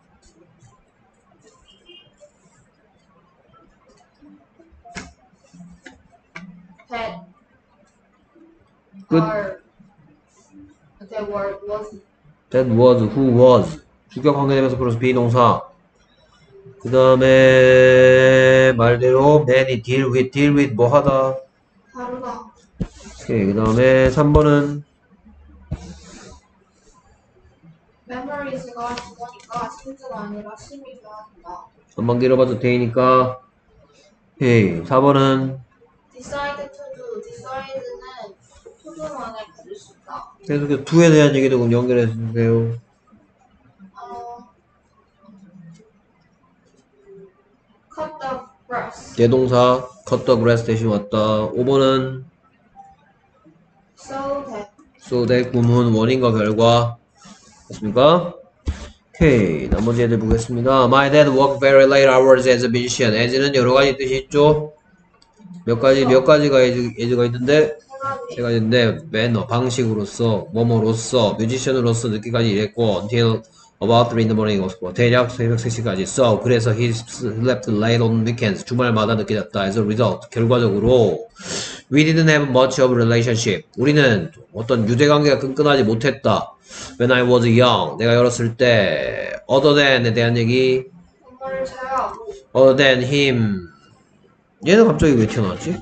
that 끝. are that were was that was, who was 주격 관계되면서 플러스 비동사 그 다음에 말대로 man이 deal with, deal with 뭐 하다 다루다 오케이. 그 다음에 삼 번은 memories가 주어니까 실제가 아니라 심이 줘야 된다. 한번 길어봐도 되니까 오케이. 사 번은 decide to do decide는 투도만을 가질 수 있다. 계속해서 do에 대한 얘기도 그럼 연결해 주세요. 어, cut the grass 대동사 cut the grass 대신 왔다. 오 번은 so that so that 구문 원인과 결과 됐습니까? 오케이. 나머지 애들 보겠습니다. My dad worked very late hours as a musician. as는 여러 가지 뜻이 있죠. 몇 가지 몇 가지가 as, as가 있는데 세 세 가지 가지인데 매너 방식으로서 뭐뭐로서 뮤지션으로서 늦게까지 일했고 until About three in the morning was 뭐 대략 새벽 세 시까지. So 그래서 he slept late on weekends. 주말마다 늦게 잤다. As a result, 결과적으로 we didn't have much of a relationship. 우리는 어떤 유대 관계가 끈끈하지 못했다. When I was young, 내가 어렸을 때. Other than에 대한 얘기. 엄마를 제외하고 Other than him. 얘는 갑자기 왜 튀어나왔지?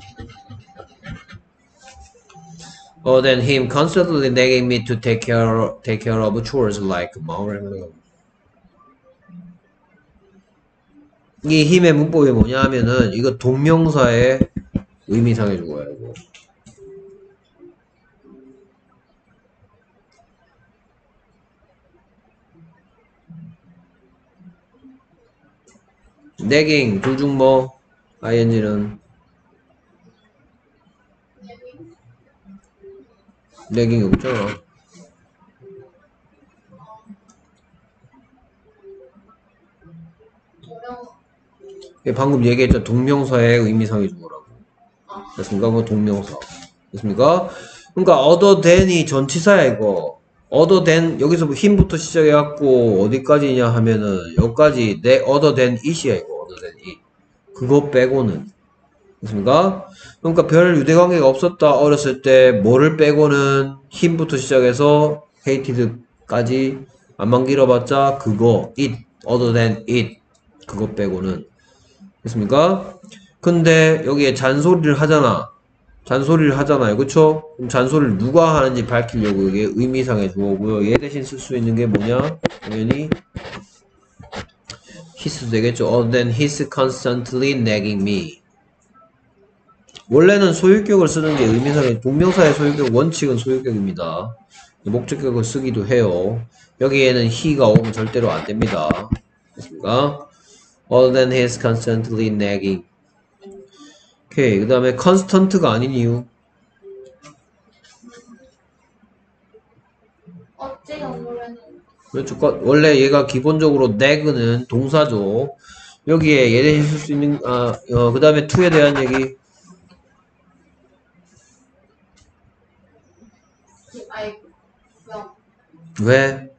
Other than him constantly nagging me to take care take care of chores like more. 이 힘의 문법이 뭐냐 하면은 이거 동명사의 의미상해 주고요. 이거. nagging 둘 중 뭐 ing는 nagging 없잖아. 방금 얘기했죠. 동명사의 의미상해 준 거라고. 됐습니까? 그 동명사. 됐습니까? 그러니까 other than이 전치사야 이거. other than 여기서 뭐 힘부터 시작해갖고 어디까지냐 하면은 여기까지 내 other than it이야 이거. other than it. 그거 빼고는. 됐습니까? 그러니까 별 유대관계가 없었다. 어렸을 때 뭐를 빼고는 힘부터 시작해서 hated까지 안만 길어봤자 그거 it. other than it. 그거 빼고는. 됐습니까? 근데 여기에 잔소리를 하잖아. 잔소리를 하잖아요. 그쵸? 그럼 잔소리를 누가 하는지 밝히려고 이게 의미상의 주어고요. 얘 대신 쓸 수 있는 게 뭐냐? 당연히 his도 되겠죠. Other than his constantly nagging me. 원래는 소유격을 쓰는 게 의미상의 동명사의 소유격 원칙은 소유격입니다. 목적격을 쓰기도 해요. 여기에는 he가 오면 절대로 안 됩니다. 됐습니까? Other than his constantly nagging. 오케이. 그 다음에 constant가 아닌 이유. 어째 연구에는 그렇죠. 원래 얘가 기본적으로 nag는 동사죠. 여기에 얘 대신 쓸 수 있는, 아, 어, 그 다음에 to에 대한 얘기. 아이 그냥 왜?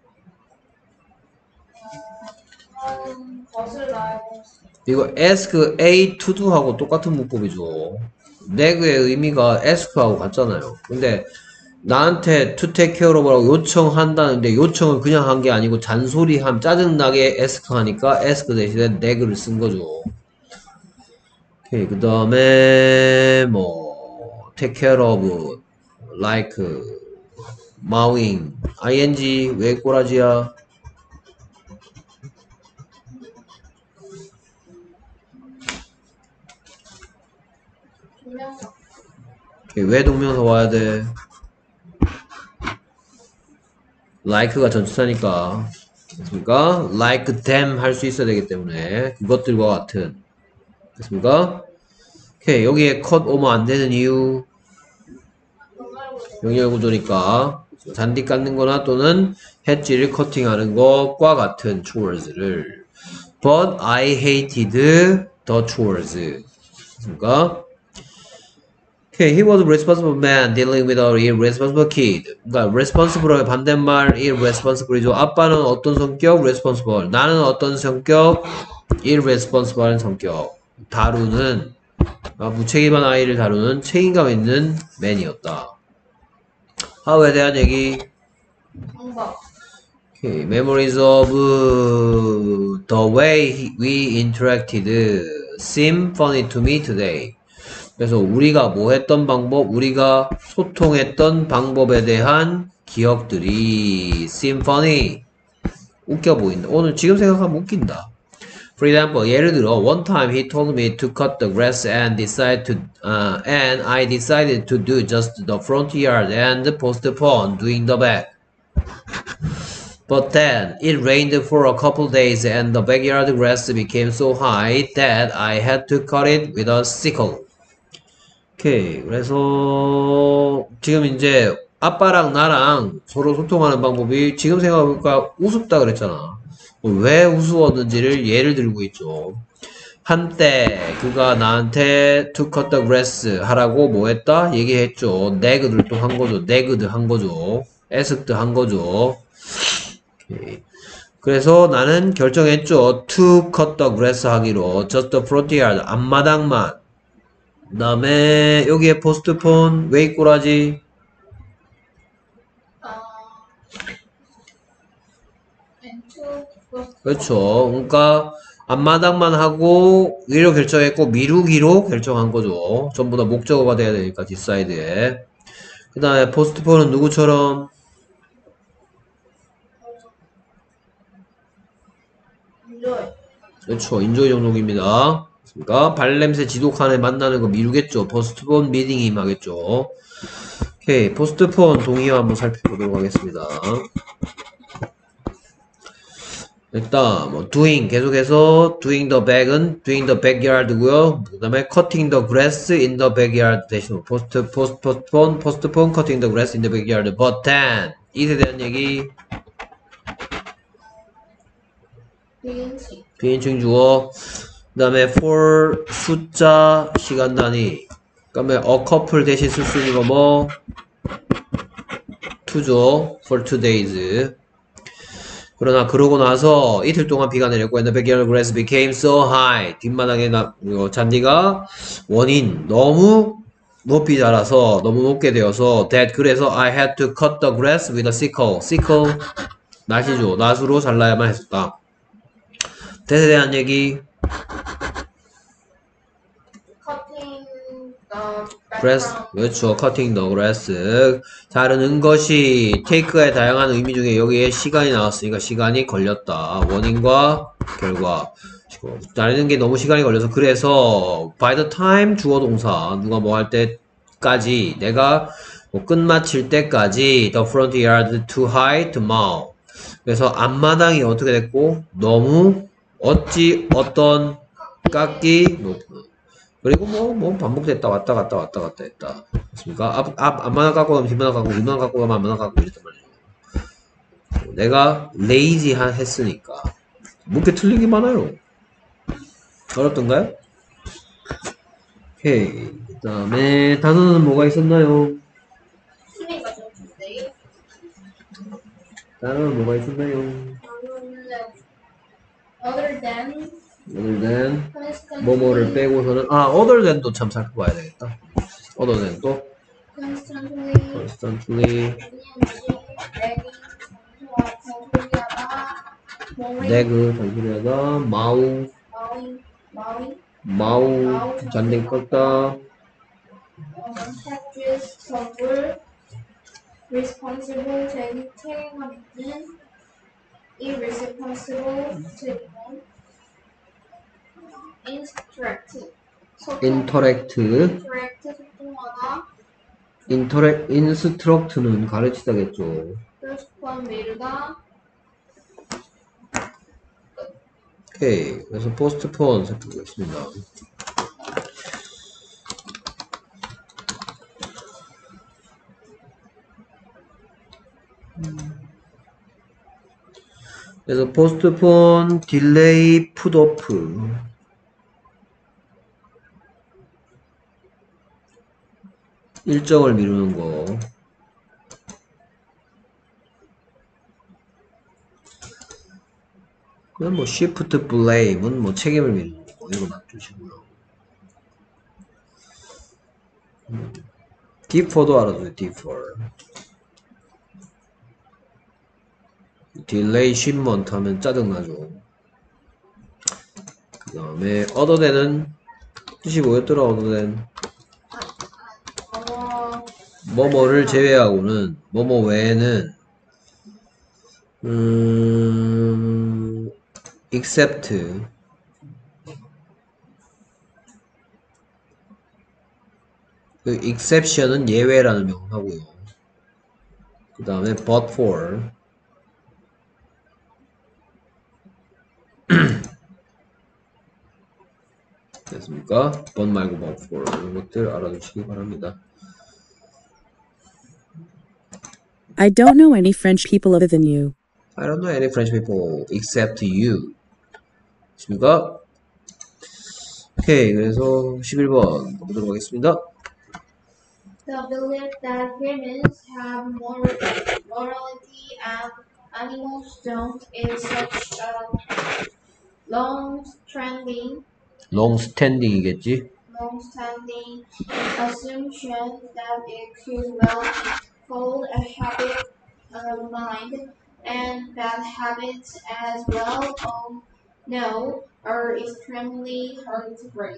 음, 것을 알고 이거 ask A to do 하고 똑같은 문법이죠. nag의 의미가 ask하고 같잖아요. 근데 나한테 to take care of라고 요청한다는데 요청을 그냥 한 게 아니고 잔소리함 짜증나게 ask 하니까 ask 대신에 nag를 쓴 거죠. 오케이. 그 다음에 뭐 take care of like mowing ing 왜 꼬라지야? 분명히 오케이. 왜 동명사 와야 돼? like가 전치사니까. 됐습니까? like them 할 수 있어야 되기 때문에 그것들과 같은. 됐습니까? 오케이. 여기에 cut 오면 안 되는 이유 명령 구조니까 잔디 깎는 거나 또는 해지를 커팅하는 것과 같은 chores를. But I hated the chores. 됐습니까? Okay, he was a responsible man dealing with an irresponsible kid. 그러니까 responsible의 반대말 irresponsible이죠. 아빠는 어떤 성격? responsible. 나는 어떤 성격? irresponsible한 성격. 다루는 아, 무책임한 아이를 다루는 책임감 있는 man이었다. 하우에 대한 얘기. 방법 Okay, memories of the way we interacted seem funny to me today. 그래서 우리가 뭐 했던 방법, 우리가 소통했던 방법에 대한 기억들이 seem funny. 웃겨 보인다. 오늘 지금 생각하면 웃긴다. For example, 예를 들어, one time he told me to cut the grass and decide to, uh, and I decided to do just the front yard and postpone doing the back. But then it rained for a couple days and the backyard grass became so high that I had to cut it with a sickle. 오케이. 그래서 지금 이제 아빠랑 나랑 서로 소통하는 방법이 지금 생각해보니까 우습다 그랬잖아. 왜 우스웠는지를 예를 들고 있죠. 한때 그가 나한테 to cut the grass 하라고 뭐 했다? 얘기했죠. nagged 또 한 거죠. nagged 한 거죠. asked 한 거죠. 오케이. 그래서 나는 결정했죠. to cut the grass 하기로. just the front yard. 앞마당만. 그 다음에 여기에 postpone. 왜 꼬라지? 어, and to 그렇죠. 그러니까 앞마당만 하고 위로 결정했고 미루기로 결정한 거죠. 전부 다 목적어가 돼야 되니까 뒷사이드에. 그 다음에 postpone은 누구처럼? enjoy. 그렇죠. 인조이 종족입니다. 그러니까 발냄새 지독한 애 만나는 거 미루겠죠. postpone meeting 임하겠죠. 오케이. postpone 동의어 한번 살펴보도록 하겠습니다. 일단 뭐 doing 계속해서 doing the back은 doing the backyard고요. 그 다음에 cutting the grass in the backyard 대신 post post postpone postpone cutting the grass in the backyard. But then 이에 대한 얘기 비인칭. 비인칭 주어. 그 다음에 for 숫자 시간 단위. 그 다음에 a couple 대신 쓸 수 있는 거 뭐? to죠. for two days. 그러나 그러고 나서 이틀 동안 비가 내렸고 and the backyard grass became so high. 뒷마당에 나, 어, 잔디가 원인 너무 높이 자라서 너무 높게 되어서 that 그래서 I had to cut the grass with a sickle. sickle 낫이죠. 낫으로 잘라야만 했었다. that에 대한 얘기 cutting the grass background. 그렇죠. cutting the grass 자르는 것이 take의 다양한 의미 중에 여기에 시간이 나왔으니까 시간이 걸렸다. 원인과 결과 자르는 게 너무 시간이 걸려서 그래서 by the time 주어 동사 누가 뭐 할 때까지 내가 뭐 끝마칠 때까지 the front yard too high to mow 그래서 앞마당이 어떻게 됐고 너무 어찌 어떤 깎기 높은 그리고 뭐, 뭐, 반복됐다, 왔다 갔다, 왔다 갔다 했다. 맞습니까? 앞, 앞, 앞마당 갖고 가면 뒷마당 갖고, 뒷마당 갖고 가면 앞마당 갖고 이랬단 말이에요. 내가 레이지 한 했으니까. 뭐 이렇게 틀린 게 많아요. 어렵던가요? 오케이. 그 다음에 단어는 뭐가 있었나요? 스윙가 좀 주세요. 단어는 뭐가 있었나요? other than other than, constantly 뭐뭐를 빼고서는, 아, other than도 참 살펴봐야 되겠다. other than 또, constantly constantly, 내기 내그, 잔소리하다, 마우, 마위 마위 마우, 잔댕 껐다, practice 선물 responsible 책임 책임감 있는 irresponsible 책임감 instruct 소통 interact, interact 소통하다 interact, instruct는 가르치다겠죠. postpone 미루다 오케이. 그래서 postpone 살펴보겠습니다. 그래서 postpone, delay, put off. 일정을 미루는 거. 그냥 뭐 shift blame은 뭐 책임을 미루는 거. 이거 놔두시고요. 음. defer도 알아둬요. defer. 딜레이 shipment 하면 짜증나죠. 그 다음에 other than은 뜻이 뭐였더라 other than 어 뭐뭐를 제외하고는 뭐뭐 외에는 음 except 그 exception은 예외라는 명사고요. 그 다음에 but for 됐습니까? but 말고 but for 이런 것들 알아두시기 바랍니다. I don't know any French people other than you. I don't know any French people except you. 됐습니까? 오케이, 그래서 십일 번 보도록 하겠습니다. the belief that humans have moral, morality and animals don't is such a long-standing, long-standing이겠지? long-standing assumption that it could well be called a habit of mind, and bad habits as well all know are extremely hard to break.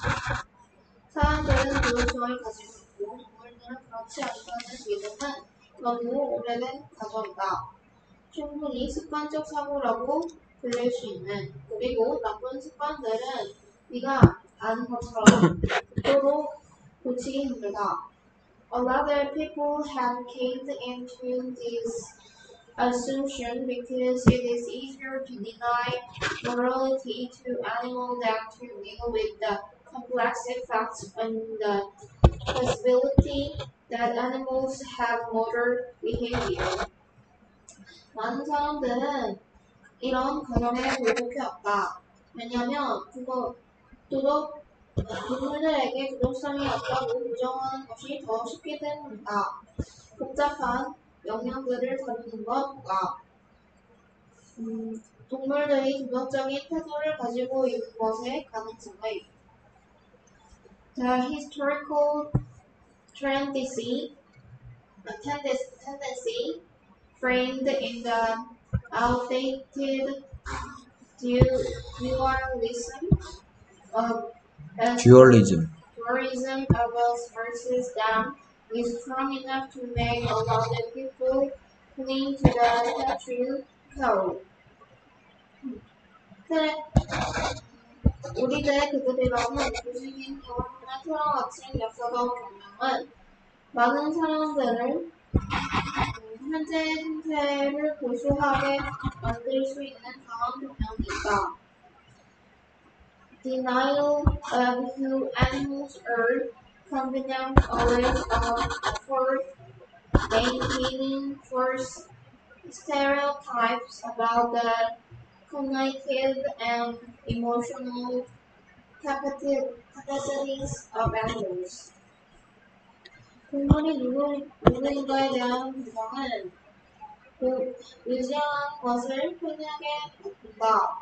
사람들은 그것을 가지고 있고 동물들은 그렇지 않다는 믿음은 너무 오래된 과정이다. 충분히 습관적 사고라고 불릴 수 있는 그리고 나쁜 습관들은 네가 아는 것처럼 극도로 고치기 힘들다. A lot of people have caved into this assumption because it is easier to deny morality to animals than to deal with the complex facts and the possibility that animals have motor behavior. 많은 사람들은 이런 과정에 굴복해 왔다. 왜냐하면 그거 도덕 동물들에게 도덕성이 없다고 부정하는 것이 더 쉽기 때문이다. 복잡한 영역들을 다루는 것보다 음, 동물들이 도덕적인 태도를 가지고 있는 것의 가능성을 The historical tendency, tendency framed in the outdated dualism of dualism. tourism of us versus them is strong enough to make a lot of people cling to the statue quo. 그래, 우리들의 그들이라는 조직인 경험이나 토라같이 역사적 경험은 많은 사람들을 현재 상태를 고수하게 만들 수 있는 강한 경향이 있다. Denial of who animals are, convenient always for maintaining false stereotypes about the cognitive and emotional capacities of animals. 동물이 누구, 누구인가에 대한 부정은 그 의지하는 것을 흔하게 바꾼다.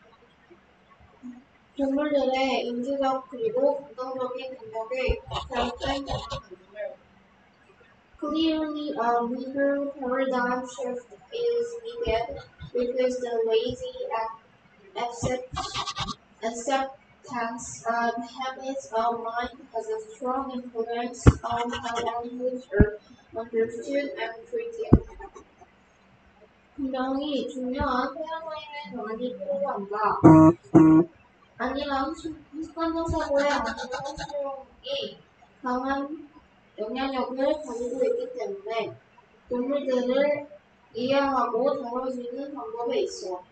동물들의 인지적 그리고 감정적인 능력의 잘못된 경험을 Clearly, a bigger paradigm shift is needed because the lazy accept, acceptance of habits of mind has a strong influence on how animals are understood and treated. 분명히 중요한 패러다임의 변환이 필요한다. 아니란 습관적 사고의 안전한 수용이 강한 영향력을 가지고 있기 때문에 동물들을 이해하고 다뤄지는 방법에 있어.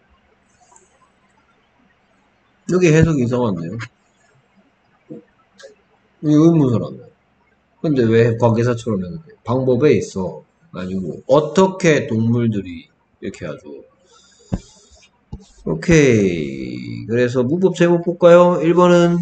여기 해석이 이상한데요? 여기 의문사라며. 근데 왜 관계사처럼 해석해? 방법에 있어. 아니고 어떻게 동물들이 이렇게 하죠. 오케이. 그래서 문법 제목 볼까요? 일 번은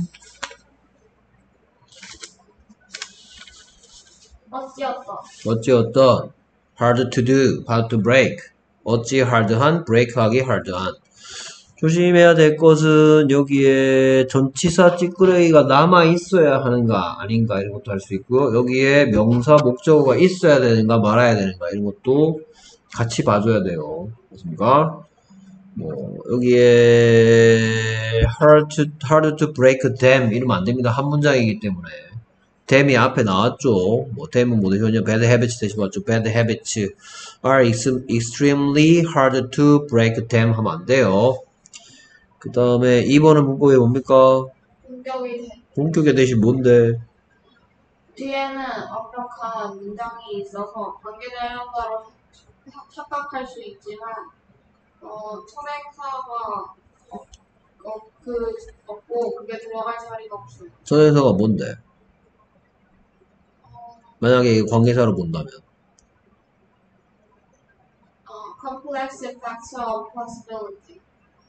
어찌었던 어찌었던 hard to do, hard to break. 어찌 hard한, break하기 hard한. 조심해야 될 것은 여기에 전치사 찌끄레기가 남아 있어야 하는가 아닌가 이런 것도 할 수 있고요. 여기에 명사 목적어가 있어야 되는가 말아야 되는가 이런 것도 같이 봐줘야 돼요. 그렇습니까? 뭐 여기에 hard to, hard to break them 이러면 안 됩니다. 한 문장이기 때문에. them이 앞에 나왔죠. 뭐 them은 뭐 되셨냐? bad habits 대신 왔죠. bad habits are extremely hard to break them 하면 안 돼요. 그 다음에 이 번은 문법이 뭡니까? 본격이 본격의 대신 뭔데? 뒤에는 완벽한 문장이 있어서 관계대명사로 착각할 수 있지만 어, 선행사가 어, 어, 그, 없고 그게 들어갈 자리가 없어요. 선행사가 뭔데? 어, 만약에 관계사로 본다면 어, complex facts of possibility.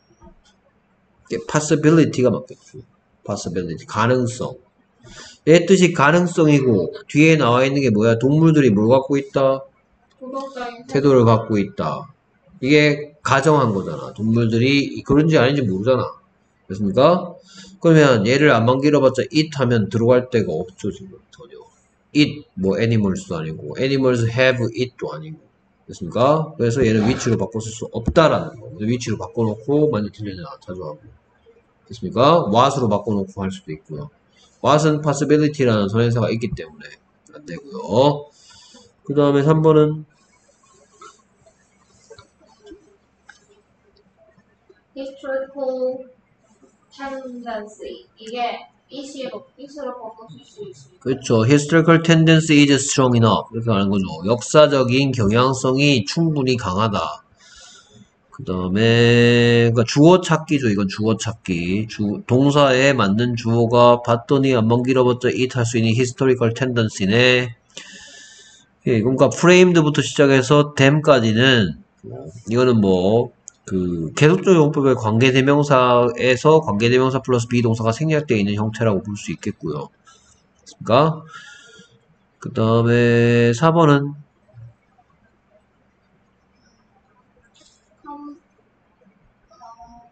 possibility가 맞겠죠. possibility, 가능성. 얘 뜻이 가능성이고 뒤에 나와 있는 게 뭐야? 동물들이 뭘 갖고 있다? 도덕적인 태도를 갖고 있다. 이게 가정한 거잖아. 동물들이 그런지 아닌지 모르잖아. 됐습니까? 그러면 얘를 안만 길어봤자 it 하면 들어갈 데가 없죠, 지금 전혀. it 뭐 animals도 아니고 animals have it도 아니고. 됐습니까? 그래서 얘는 위치로 바꿔 쓸 수 없다라는 거. 위치로 바꿔놓고 만약 틀리냐 자주하고. 됐습니까? what으로 바꿔놓고 할 수도 있고요. what은 possibility라는 선행사가 있기 때문에 안 되고요. 그 다음에 삼 번은 historical tendency. 이게 이시로 이시로 바꿔줄 수 있습니다. 그렇죠. historical tendency is strong enough. 이렇게 하는 거죠. 역사적인 경향성이 충분히 강하다. 그 다음에 그러니까 주어 찾기죠. 이건 주어 찾기. 주, 동사에 맞는 주어가 봤더니 안만 길어봤자 it 할 수 있는 historical tendency네. 예, 그러니까 framed부터 시작해서 them까지는 이거는 뭐 그 계속적 용법의 관계대명사에서 관계대명사 플러스 비동사가 생략되어 있는 형태라고 볼 수 있겠고요. 그러니까 그 다음에 사 번은 컴, 어,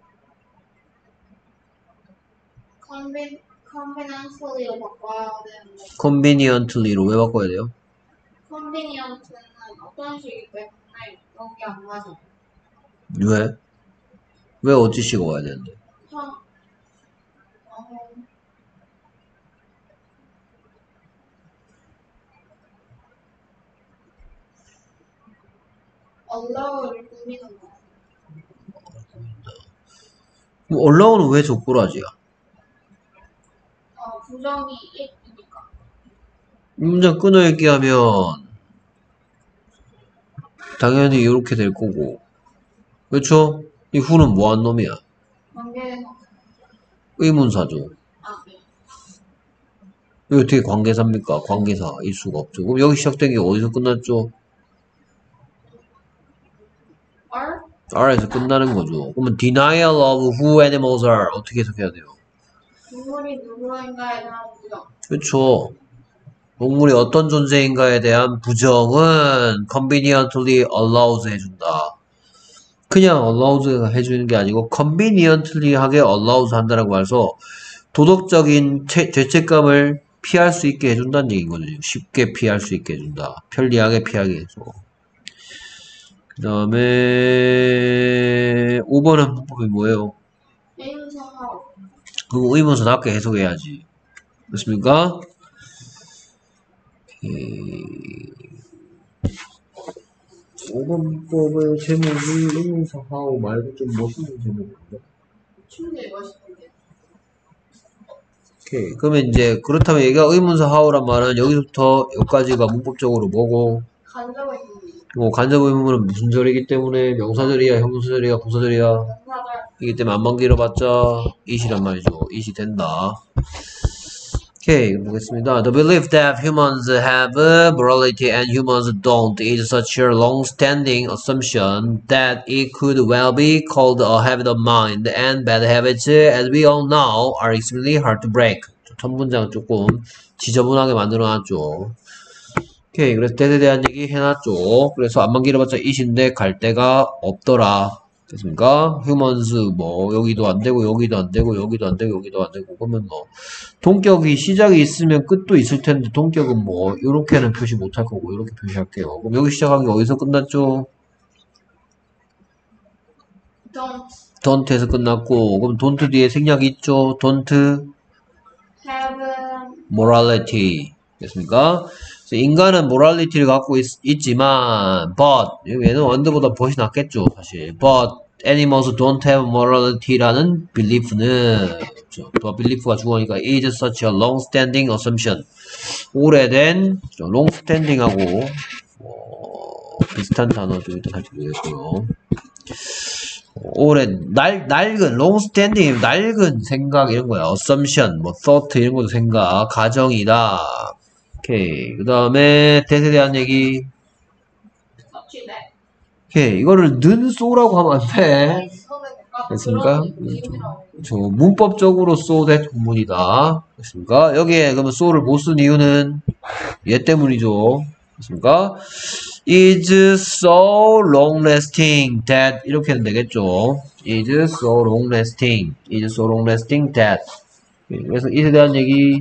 conven, conveniently로 바꿔야 되는데 conveniently로 왜 바꿔야 돼요? convenient는 어떤 식이기 때문에 여기 안 맞아요. 왜? 왜 어찌시가 와야 되는데? 현, 어, allow를 꾸미는 거. 그럼 allow는 왜 족보라지야? 어, 부정이 일이니까. 이 문장 끊어읽기 하면 당연히 이렇게 될 거고, 그렇죠? 이 후는 뭐한 놈이야? 관계대명사. 의문사죠. 아, 네. 이거 어떻게 관계사입니까? 관계사일 수가 없죠. 그럼 여기 시작된 게 어디서 끝났죠? R? R에서 끝나는 거죠. 그러면 denial of who animals are 어떻게 해석해야 돼요? 동물이 누구인가에 대한 부정. 그렇죠. 동물이 어떤 존재인가에 대한 부정은 conveniently allows 해준다. 그냥 allows 해주는 게 아니고 conveniently 하게 allows 한다라고 해서 도덕적인 채, 죄책감을 피할 수 있게 해준다는 얘기인 거죠. 쉽게 피할 수 있게 해준다. 편리하게 피하게 해서. 그 다음에 오 번은 문법이 뭐예요? 의문사하고. 그거 의문사답게 해석해야지. 그렇습니까? 오 번 문법의 제목이 의문사하고 말고 좀 멋있는 제목인데. 충분히 멋있던데. 오케이. 그러면 이제 그렇다면 얘가 의문사 하우란 말은 여기서부터 여기까지가 문법적으로 뭐고? 간접의 의문. 뭐 간접 의문은 무슨 절이기 때문에 명사절이야, 형용사절이야, 부사절이야. 명사절. 이기 때문에 안만 길어봤자 it이란 말이죠. it이 된다. 오케이, 보겠습니다. The belief that humans have morality and humans don't is such a long-standing assumption that it could well be called a habit of mind, and bad habits, as we all know, are extremely hard to break. 첫 문장 조금 지저분하게 만들어놨죠. 오케이, 그래서 that에 대한 얘기 해놨죠. 그래서 안만 길어봤자 it인데 갈 데가 없더라. 됐습니까? humans 뭐 여기도 안 되고 여기도 안 되고 여기도 안 되고 여기도 안 되고 그러면 뭐 동격이 시작이 있으면 끝도 있을 텐데 동격은 뭐 이렇게는 표시 못할 거고 이렇게 표시할게요. 그럼 여기 시작한 게 어디서 끝났죠? Don't don't에서 끝났고 그럼 don't 뒤에 생략이 있죠? don't have morality 됐습니까? 그래서 인간은 morality를 갖고 있, 있지만 but 얘는 under보다 but이 낫겠죠 사실 but animals don't have morality라는 belief는 그렇죠. 또 belief가 주어니까 is such a long-standing assumption 오래된 그렇죠. long-standing하고 어, 비슷한 단어도 일단 살짝 보겠고요. 오래 날 낡은 long-standing 낡은 생각 이런 거야. assumption 뭐 thought 이런 것도 생각 가정이다. 오케이. 그 다음에 that에 대한 얘기. such that. 오케이. 이거를 는 so라고 하면 안 돼. 됐습니까? 저 문법적으로 so that 구문이다. 됐습니까? 여기에 그러면 so를 못 쓴 이유는 얘 때문이죠. 됐습니까? is so long lasting that 이렇게 하면 되겠죠. is so long lasting, is so long lasting that. 그래서 이에 대한 얘기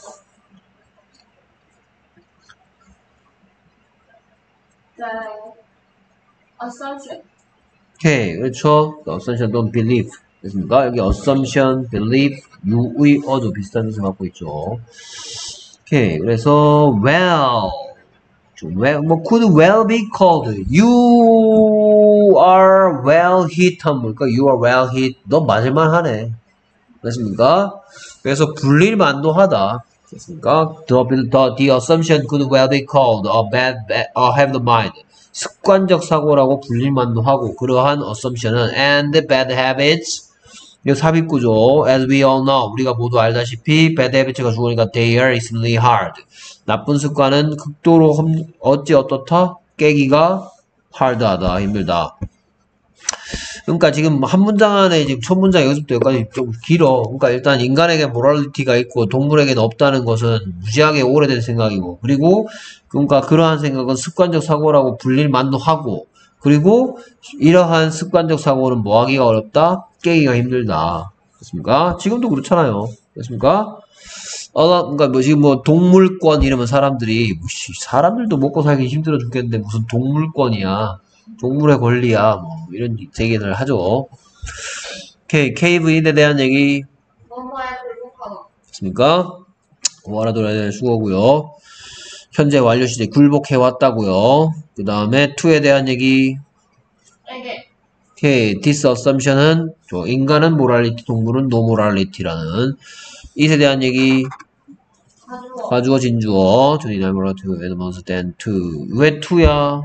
The assumption. 오케이, 그렇죠. The assumption don't believe. 됐습니까? 여기 assumption, believe, 유의, 어도 비슷한 뜻을 갖고 있죠. 오케이, 그래서 well, well, 뭐 could well be called. You are well hit 하면 뭘까? You are well hit. 너 맞을만 하네. 됐습니까? 그래서 불릴만도 하다. 됐습니까? The, the, the assumption could well be called a bad, bad or have the mind. 습관적 사고라고 불릴만도 하고 그러한 assumption은 and bad habits 이거 삽입구죠. As we all know 우리가 모두 알다시피 bad habits가 죽으니까 they are extremely hard. 나쁜 습관은 극도로 험, 어찌 어떻다? 깨기가 hard하다. 힘들다. 그러니까 지금 한 문장 안에 지금 첫 문장 여기서부터 여기까지 좀 길어. 그러니까 일단 인간에게 모랄리티가 있고 동물에게는 없다는 것은 무지하게 오래된 생각이고 그리고 그러니까 그러한 생각은 습관적 사고라고 불릴 만도 하고 그리고 이러한 습관적 사고는 뭐 하기가 어렵다? 깨기가 힘들다. 그렇습니까? 지금도 그렇잖아요. 그렇습니까? 어, 그러니까 뭐 지금 뭐 동물권 이러면 사람들이 뭐 사람들도 먹고 살기 힘들어 죽겠는데 무슨 동물권이야. 동물의 권리야. 뭐 이런 제기를 하죠. 오케이, 케이브인에 대한 얘기 뭐뭐에 굴복하다. 있습니까? 뭐 알아둬야 될 수고고요. 현재 완료 시제 굴복해 왔다고요. 그 다음에 to에 대한 얘기. 에게. 오케이, this assumption은 저 인간은 모랄리티, 동물은 no morality라는 it에 대한 얘기. 가주어. 가주어, 진주어. to deny morality, advance than to. 왜 to야?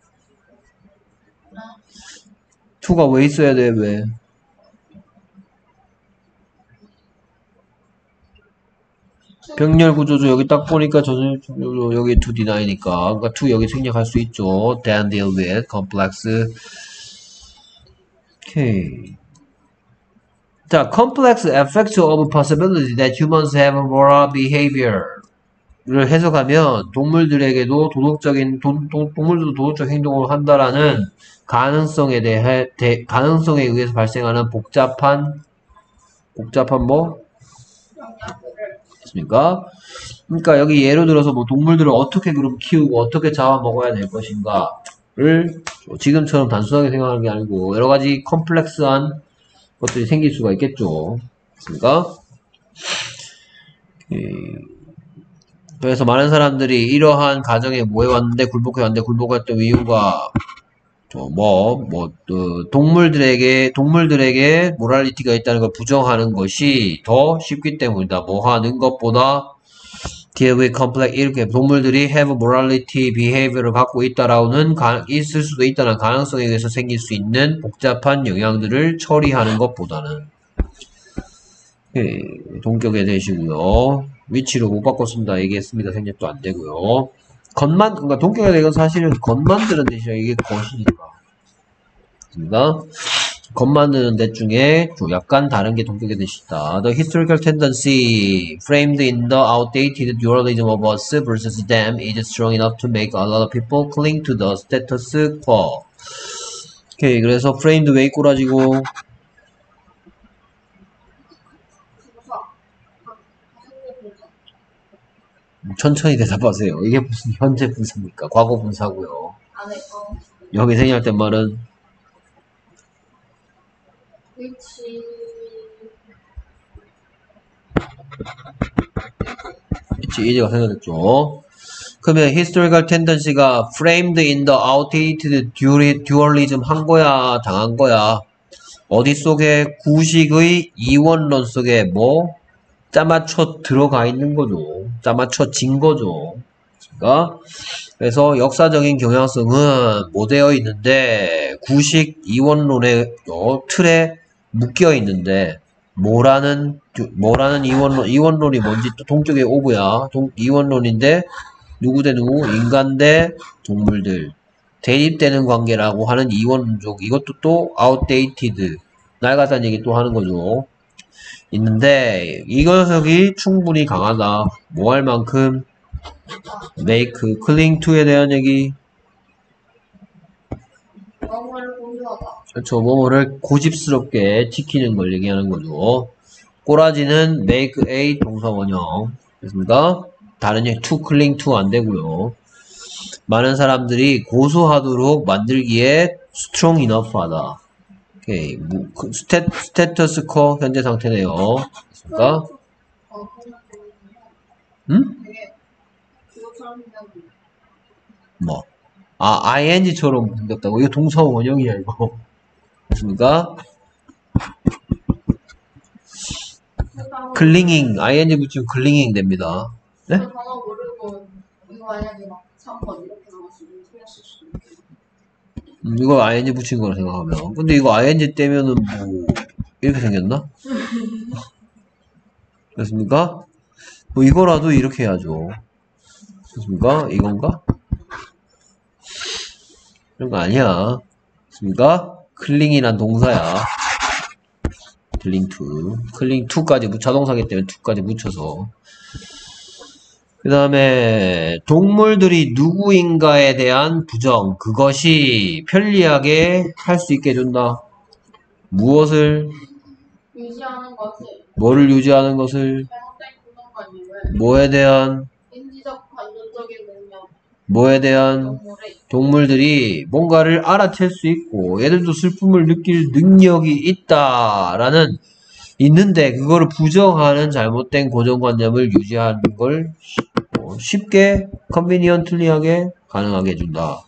to가 왜 있어야 돼? 왜? 병렬 구조죠. 여기 딱 보니까 저는 여기 to deny니까 그러니까 to 여기 생략할 수 있죠. than deal with complex. 오케이. 자, complex effects of possibility that humans have moral behavior를 해석하면 동물들에게도 도덕적인 도, 도, 동물들도 도덕적 행동을 한다라는 가능성에 대해 대, 가능성에 의해서 발생하는 복잡한 복잡한 뭐? 있습니까? 그러니까 여기 예로 들어서 뭐 동물들을 어떻게 그럼 키우고 어떻게 잡아먹어야 될 것인가를 지금처럼 단순하게 생각하는 게 아니고 여러 가지 컴플렉스한 것들이 생길 수가 있겠죠. 그렇습니까? 그래서 많은 사람들이 이러한 가정에 모여왔는데 굴복해왔는데 굴복했던 이유가 뭐, 뭐, 그 동물들에게, 동물들에게 모랄리티가 있다는 걸 부정하는 것이 더 쉽기 때문이다. 뭐 하는 것보다 deal with complex, 이렇게 동물들이 have morality behavior를 갖고 있다라고는 가, 있을 수도 있다는 가능성에 의해서 생길 수 있는 복잡한 영향들을 처리하는 것보다는. 예, 동격에 대시고요. 위치로 못 바꿨습니다. 얘기했습니다. 생략도 안 되고요. 겉만, 그러니까 동격에 대해서 사실은 겉 만드는 대신에 이게 것이니까. 그렇습니다. 겉 만드는 데 중에 좀 약간 다른 게 동격의 대시다. The historical tendency framed in the outdated dualism of us versus them is strong enough to make a lot of people cling to the status quo. 오케이, 그래서 framed 왜 꼬라지고 천천히 대답하세요. 이게 무슨 현재 분사입니까? 과거 분사고요. 안에 거. 여기 생략된 말은 위치. 위치 이제가 생략됐죠. 그러면 historical tendency가 framed in the outdated dualism 한 거야, 당한 거야. 어디 속에 구식의 이원론 속에 뭐 짜맞춰 들어가 있는 거죠. 짜맞춰진 거죠. 그러니까 그래서 역사적인 경향성은 뭐 되어 있는데 구식 이원론의 어, 틀에 묶여 있는데 뭐라는 뭐라는 이원론 이원론이 뭔지 또 동쪽의 오브야. 동, 이원론인데 누구 대 누구? 인간 대 동물들 대립되는 관계라고 하는 이원론적 이것도 또 outdated 낡았다는 얘기 또 하는 거죠. 있는데 이 녀석이 충분히 강하다. 뭐 할 만큼 make, cling to에 대한 얘기. 뭐뭐를 보유하다. 그렇죠. 뭐뭐를 고집스럽게 지키는 걸 얘기하는 거죠. 꼬라지는 make a 동사 원형. 됐습니까? 다른 얘기 to cling to 안 되고요. 많은 사람들이 고소하도록 만들기에 strong enough 하다. 오케이. 뭐, 그 스테, 스테터스 코 현재 상태네요. 됐습니까? 어, 그냥 응? 되게 그것처럼 생각이. 뭐. 아, 아이엔지처럼 생겼다고? 이거 동사 원형이야, 이거. 됐습니까? 클링잉, 아이엔지 붙이면 클링잉 됩니다. 네? 그 단어 모르고 이거 만약에 막 삼 번 이렇게 나왔으면 틀렸을 수도 있겠네. 음, 이거 아이엔지 붙인 거라 생각하면. 근데 이거 아이엔지 떼면은 뭐, 이렇게 생겼나? 됐습니까? 뭐, 이거라도 이렇게 해야죠. 됐습니까? 이건가? 이런 거 아니야. 됐습니까? 클링이란 동사야. 클링 투. 클링 투까지, 자동사기 때문에 투까지 붙여서. 그 다음에, 동물들이 누구인가에 대한 부정. 그것이 편리하게 할 수 있게 해준다. 무엇을? 유지하는 것을 뭐를 유지하는 것을? 잘못된 구성관 이외 뭐에 대한? 인지적 관조적인 능력 뭐에 대한? 동물의 동물들이 뭔가를 알아챌 수 있고 얘들도 슬픔을 느낄 능력이 있다라는 있는데 그거를 부정하는 잘못된 고정관념을 유지하는 걸 쉽게 컨비니언틀리하게 가능하게 해준다.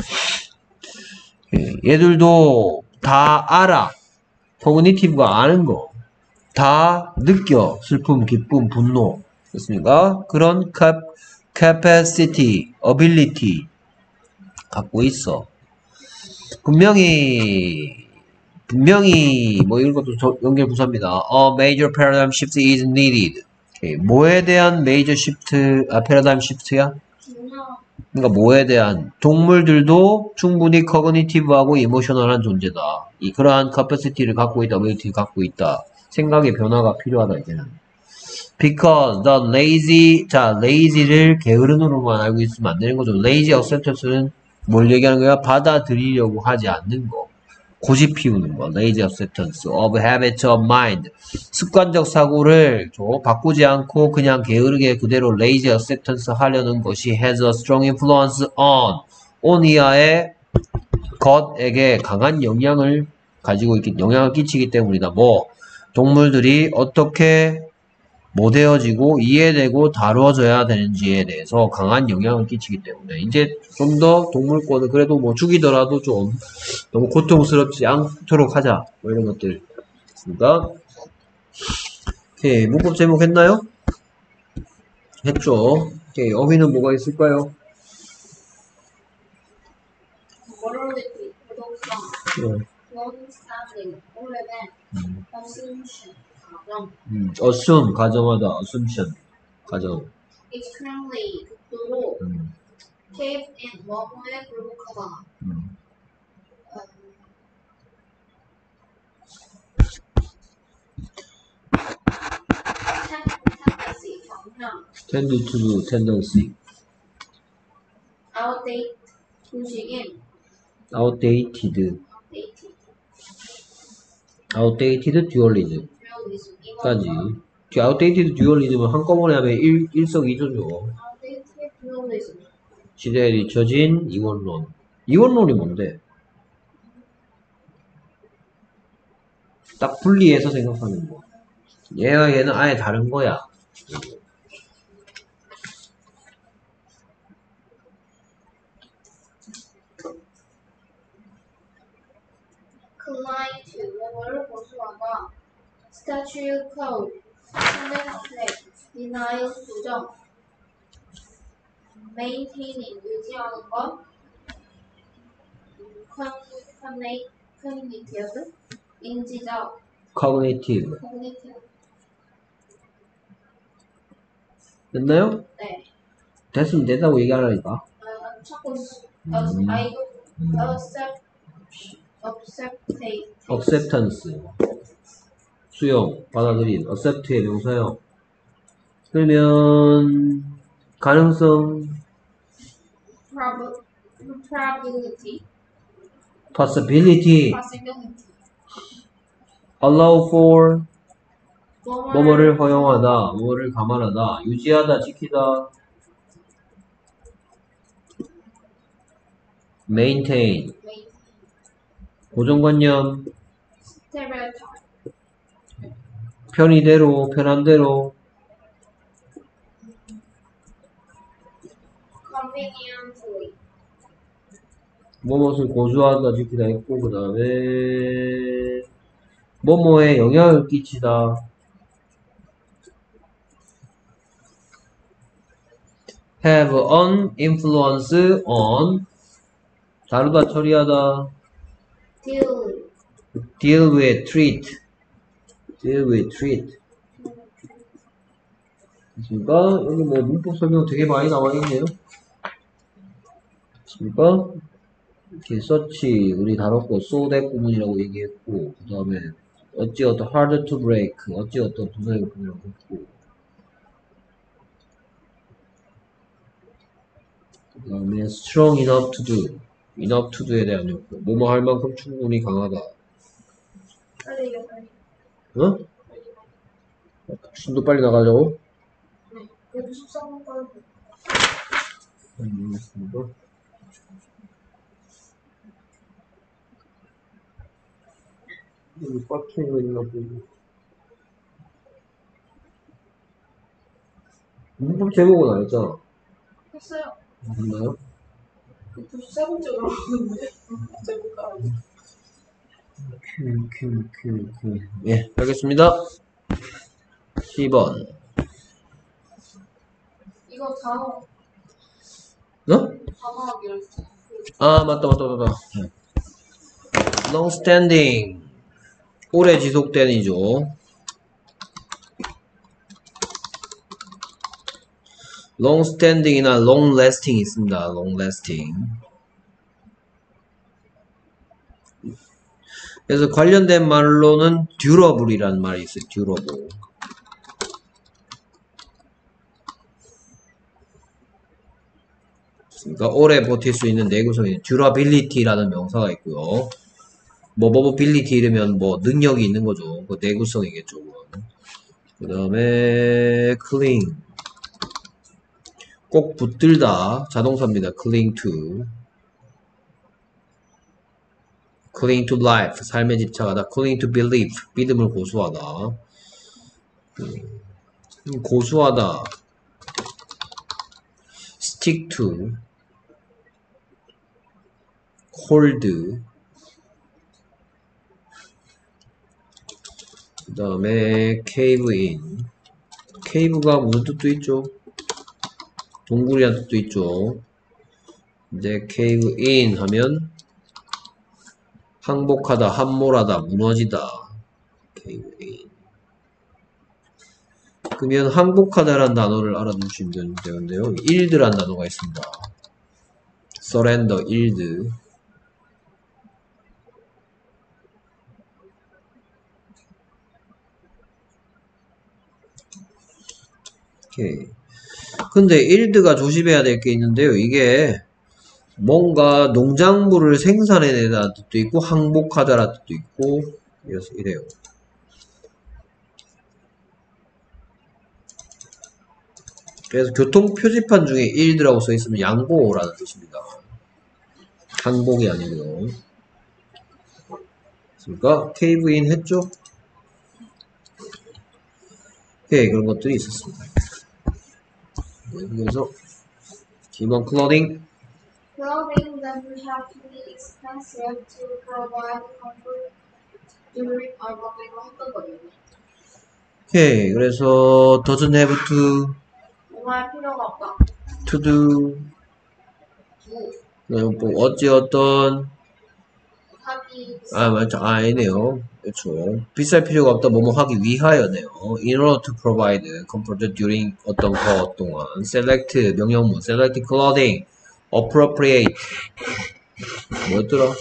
얘들도 다 알아. 코그니티브가 아는 거. 다 느껴. 슬픔, 기쁨, 분노. 됐습니까? 그런 capacity, ability 갖고 있어. 분명히 분명히 뭐 이런 것도 저, 연결 부사입니다. A major paradigm shift is needed. 오케이. 뭐에 대한 major shift, 아, paradigm shift야? 중요한 그러니까 뭐에 대한 동물들도 충분히 cognitive하고 emotional한 존재다. 이 그러한 capacity를 갖고 있다, ability를 갖고 있다. 생각의 변화가 필요하다 이제는. Because the lazy, 자 lazy를 게으름으로만 알고 있으면 안 되는 거죠. lazy acceptance는 뭘 얘기하는 거야? 받아들이려고 하지 않는 거. 고집 피우는 거. lazy acceptance of habits of mind. 습관적 사고를 저 바꾸지 않고 그냥 게으르게 그대로 lazy acceptance 하려는 것이 has a strong influence on on 이하의 것에게 강한 영향을 가지고 있기, 영향을 끼치기 때문이다. 뭐 동물들이 어떻게 모되어지고 이해되고 다루어져야 되는지에 대해서 강한 영향을 끼치기 때문에 이제 좀 더 동물권을 그래도 뭐 죽이더라도 좀 너무 고통스럽지 않도록 하자 뭐 이런 것들 있습니다. 오케이 문법 제목 했나요? 했죠. 오케이 어휘는 뭐가 있을까요? morality 부동성 네. long standing 오래된 음. assumption 가정 음, assume 가정하다 assumption 가정 extremely 극도로 음, cave in 뭐뭐에 굴복하다 음. tendency 경향 tend to do tendency outdate 도식인 outdated outdated outdated dualism dualism 까지 이거는 outdated dualism은 한꺼번에 하면 일, 일석이조죠. outdated dualism 시대에 뒤처진 이원론. 이원론이 뭔데? 딱 분리해서 생각하는 거. 얘와 얘는 아예 다른 거야. Climb to 뭐뭐를 고수하다 statute code 현대 상태 denial 부정 maintaining 유지하는 것 cognitive cognitive 인지적 cognitive. cognitive 됐나요? 네 됐으면 된다고 얘기하라니까. 아, 찾고 있어 음. 아 이거 음. accept acceptate acceptance. 수용, 받아들인. accept의 명사형. 그러면 가능성, prob probability, possibility, possibility. allow for, 뭐뭐를 뭐뭐를 허용하다, 뭐뭐를 감안하다, 유지하다, 지키다, maintain, make 고정관념, stereotype, 편의대로, 편함대로, conveniently, 뭐뭇을 고수하다, 지키다 했고, 그 다음에, 뭐뭐에 영향을 끼치다, have an influence on, 다루다, 처리하다, deal, deal with, treat, deal with, treat. 됐습니까? 여기 뭐 문법 설명 되게 많이 나와 있네요. 됐습니까? 이렇게 서치 우리 다뤘고 so-that 구문이라고 얘기했고, 그 다음에 어찌어떤 hard to break, 어찌어떤 부사의 구문이라고 했고, 그 다음에 strong enough to do, enough to do에 대한 욕구, 뭐뭐 할 만큼 충분히 강하다. 빨리 이거 빨리. 어? 숨도 빨리 나가려고? 네. 그래도 십삼 분까지. 알겠습니다. 여기 꽉 거 있나 보고. 문법 제목은 안 했잖아. 했어요. 맞나요? 세 번째로 나왔는데. 제목가 아니야. 큐, 큐, 큐, 큐. 예, 알겠습니다. 십 번. 이거 단어 어? 단어하기로 했어. 아, 맞다, 맞다, 맞다. long standing. 오래 지속된이죠. long standing이나 long lasting 있습니다. long lasting. 그래서 관련된 말로는 durable이라는 말이 있어요. durable. 그러니까 오래 버틸 수 있는 내구성이 durability라는 명사가 있고요. 뭐 뭐ability 이러면 뭐 능력이 있는 거죠. 그 내구성이겠죠. 그 다음에 cling. 꼭 붙들다. 자동사입니다. cling to. cling to life. 삶에 집착하다. cling to belief. 믿음을 고수하다. 음, 고수하다. stick to. hold. 그 다음에 cave in. cave가 무슨 뜻도 있죠? 동굴이라는 뜻도 있죠. 이제 cave in 하면 항복하다, 함몰하다, 무너지다. cave in. 그러면 항복하다라는 단어를 알아두시면 되는데요. yield라는 단어가 있습니다. surrender, yield. 오케이. 근데 yield가 조심해야 될 게 있는데요. 이게 뭔가 농작물을 생산해내다는 뜻도 있고 항복하다라는 뜻도 있고 이래요. 그래서 교통 표지판 중에 yield라고 써있으면 양보라는 뜻입니다. 항복이 아니고요. 그러니까 cave in 했죠? 오케이, 그런 것들이 있었습니다. 그래서 기본 clothing Clothing doesn't have to be expensive to provide comfort during 아 맞다 이거 했던 거예요. 오케이, 그래서 doesn't have to 뭔가 할 필요가 없다. to do 두 뭐 어찌 어떤 하기 아 맞죠 아 아니네요. 그렇죠. 비쌀 필요가 없다 뭐뭐 하기 위하여네요. in order to provide comfort during 어떤 것 동안 select 명령문 select clothing appropriate 뭐였더라?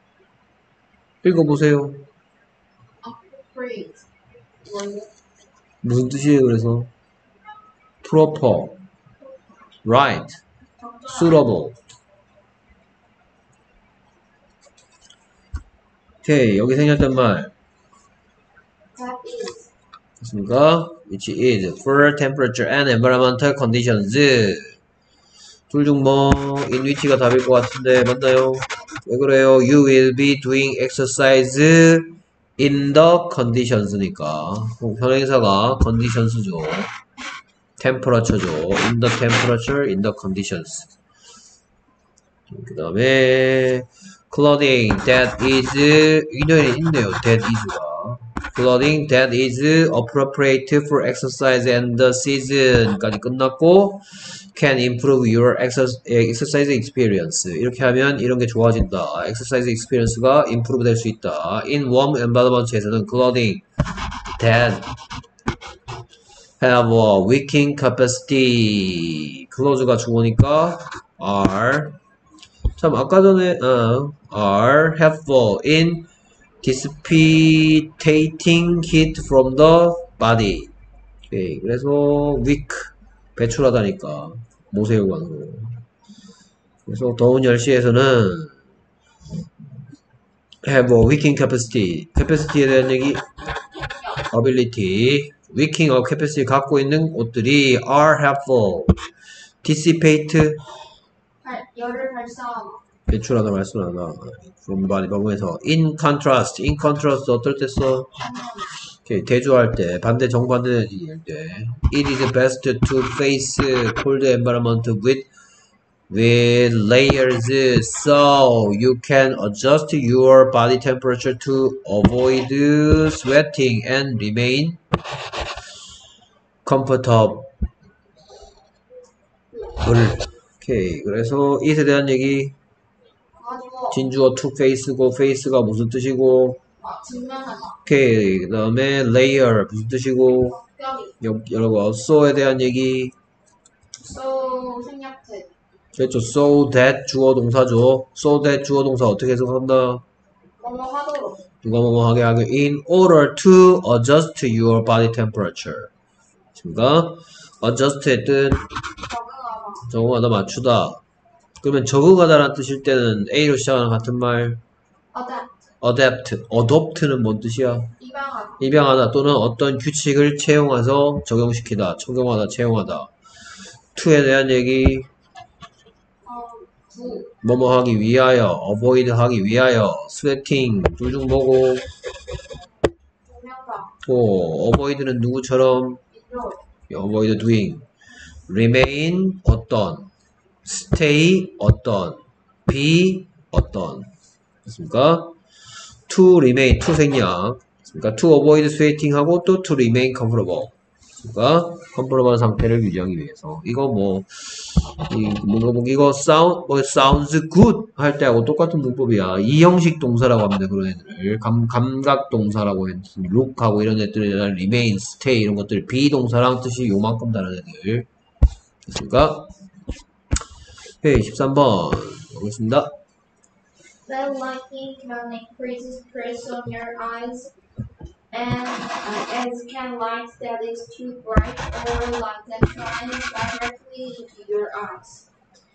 읽어보세요. appropriate 뭐예요? 무슨 뜻이에요, 그래서? proper, right, suitable. 오케이, 여기 생략된 말. That is. 됐습니까? which is for temperature and environmental conditions. 둘 중 뭐, in which가 답일 것 같은데, 맞나요? 왜 그래요? You will be doing exercise in the conditions니까. 현행사가 conditions죠. temperature죠. in the temperature, in the conditions. 그 다음에, clothing that is, 인연이 있네요. that is가. clothing that is appropriate for exercise and the season까지 끝났고, can improve your exercise experience. 이렇게 하면 이런 게 좋아진다. exercise experience가 improve 될 수 있다. in warm environments에서는 clothing that have a wicking capacity. clothes가 주어니까 are. 참 아까 전에 어, are helpful in dissipating heat from the body. 오케이, 그래서 weak 배출하다니까 모세혈관으로. 그래서 더운 열시에서는 have a wicking capacity. capacity에 대한 얘기 ability. wicking of capacity 갖고 있는 옷들이 are helpful. dissipate 발, 열을 발사하다. 배출하다 말씀하다 from the body 방금에서 in contrast. in contrast 어떨 때 써? 오케이, 대조할 때 반대 정반대 얘기할 때 it is best to face cold environment with with layers so you can adjust your body temperature to avoid sweating and remain comfortable. 오케이, 그래서 it에 대한 얘기 가지고 진주어 to face고 face가 무슨 뜻이고 아, 증명하다. 오케이, 그 다음에 layer 무슨 뜻이고 뼈리. 여러 거 so에 대한 얘기 So 생략된. 그렇죠. so that 주어 동사죠. so that 주어 동사 어떻게 해석한다? 뭐뭐 하도록. 누가 뭐뭐 하게 하게 in order to adjust your body temperature. 그러니까 adjust의 뜻 적응하다. 적응하다 맞추다. 그러면 적응하다라는 뜻일 때는 A로 시작하는 같은 말 Adapt. adapt. adopt는 뭔 뜻이야? 입양하다. 입양하다 또는 어떤 규칙을 채용해서 적용시키다, 적용하다, 채용하다. to에 대한 얘기 어, 부. 뭐뭐 하기 위하여, avoid 하기 위하여, sweating 둘 중 뭐고 조명다. 또 avoid는 누구처럼 인조. avoid doing remain 어떤 stay 어떤 be 어떤 됐습니까? to remain to 생략 그러니까 to avoid sweating 하고 또 to remain comfortable 그러니까 comfortable 상태를 유지하기 위해서 이거 뭐 이, 뭔가 뭐 이거 sound 뭐 sounds good 할 때하고 똑같은 문법이야. 이 형식 동사라고 합니다. 그런 애들을 감 감각 동사라고 했 look하고 이런 애들이나 remain, stay 이런 것들 비동사랑 뜻이 요만큼 다른 애들 됐습니까? 오케이 십삼 번 보겠습니다. That lighting can increase stress on your eyes and uh, as can light that is too bright or light that shines directly into your eyes.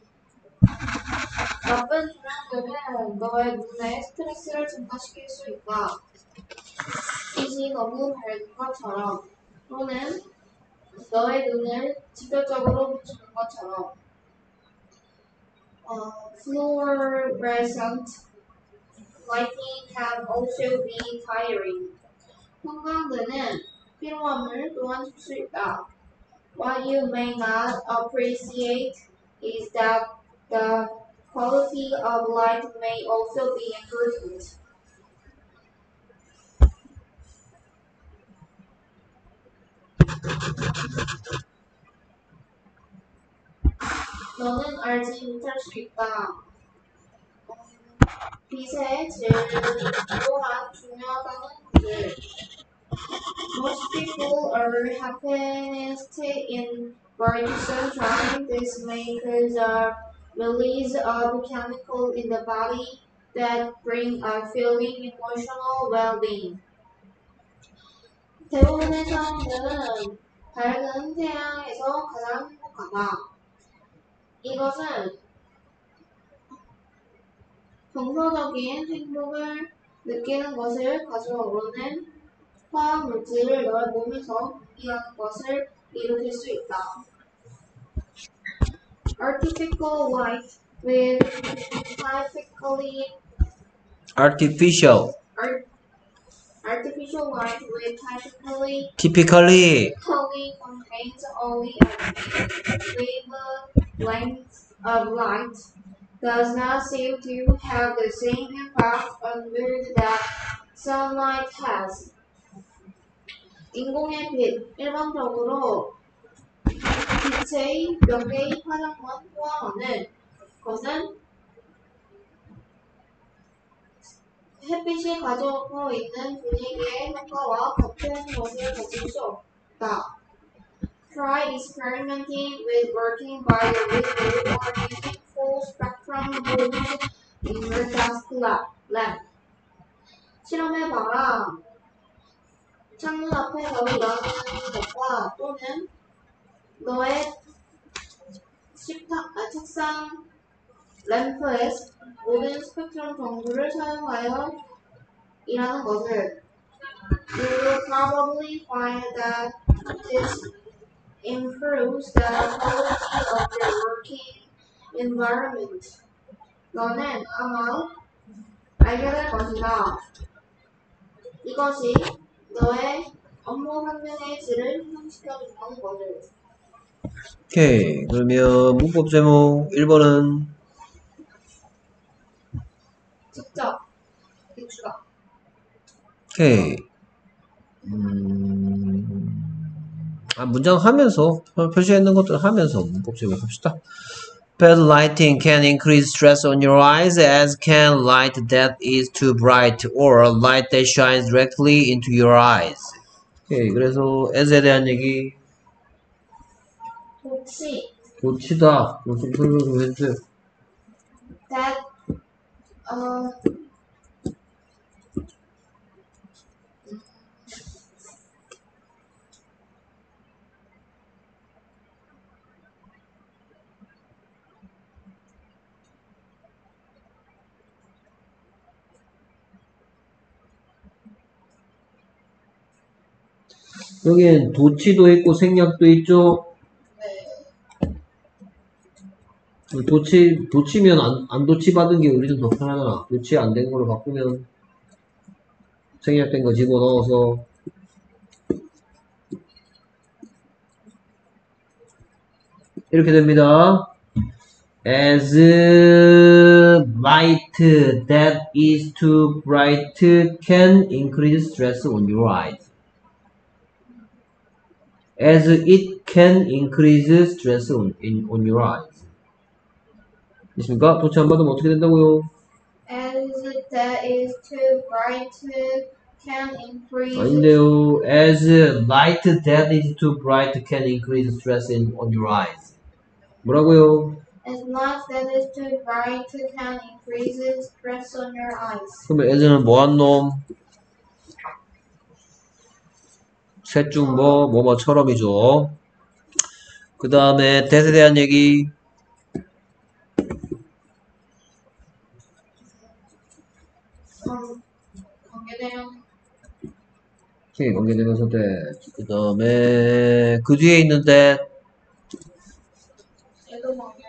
나쁜 조명들은 너의 눈에 스트레스를 증가시킬 수 있다. 빛이 너무 밝은 것처럼 또는 너의 눈을 직접적으로 비추는 것처럼. Uh, fluorescent lighting can also be tiring. 형광등은 피로함을 또한 줄 수 있다. What you may not appreciate is that the quality of light may also be improved. 너는 알지 못할 수 있다. 빛의 제일 또한 중요하다는 것을. Most people are happiest in bright sunshine. This may cause a release of chemical in the body that bring a feeling emotional well-being. 대부분의 사람들은 밝은 태양에서 가장 행복하다. 이것은 정서적인 행복을 느끼는 것을 가져오는 화학 물질을 너의 몸에서 분비하는 것을 일으킬 수 있다. Artificial light with typically artificial art, artificial light with typically typically Only contains only a wavelength of light, does not seem to have the same impact on mood that sunlight has. 인공의 빛, 일반적으로 빛의 몇 개의 파장만 포함하는 것은 햇빛이 가지고 있는 분위기의 효과와 같은 것을 가질 수 없다. Try experimenting with working by the window or using full spectrum bulbs in your desk lamp. 실험해봐라. 창문 앞에서 일하는 것과 또는 너의 식탁, 아, 책상 램프의 모든 스펙트럼 정보를 사용하여 일하는 것을. You will probably find that this improves the quality of your working environment. 너는 아마 알게 될 것이다. 이것이 너의 업무 환경의 질을 향상시켜준다는 것을. 오케이. 그러면 문법 제목 일 번은 직접 익수다. 오케이. 음... 아, 문장 하면서 표시해 있는 것들 하면서 문법 제목 합시다. Bad lighting can increase stress on your eyes, as can light that is too bright or light that shines directly into your eyes. 오케이. 그래서 as에 대한 얘기. 도치 도치다. 좀 설명 좀 해주세요. that 어 여기엔 도치도 있고 생략도 있죠. 도치, 도치면 안, 안 도치 받은 게 우리는 더 편하잖아. 도치 안 된 걸로 바꾸면 생략된 거 집어넣어서 이렇게 됩니다. As light that is too bright can increase stress on your eyes. As it can increase stress on, in, on your eyes. 됐습니까? 도치 안 받으면 어떻게 된다고요? as that is too bright can increase 아닌데요. As light that is too bright can increase stress in, on your eyes. 뭐라고요? as light that is too bright can increase stress on your eyes. 그러면 as는 뭐한 놈? 셋 중 뭐, 뭐뭐처럼이죠. 그 다음에 that에 대한 얘기. 음, 관계되면 오케이, 관계되면서 that. 그 다음에 그 뒤에 있는 that. 얘도 관계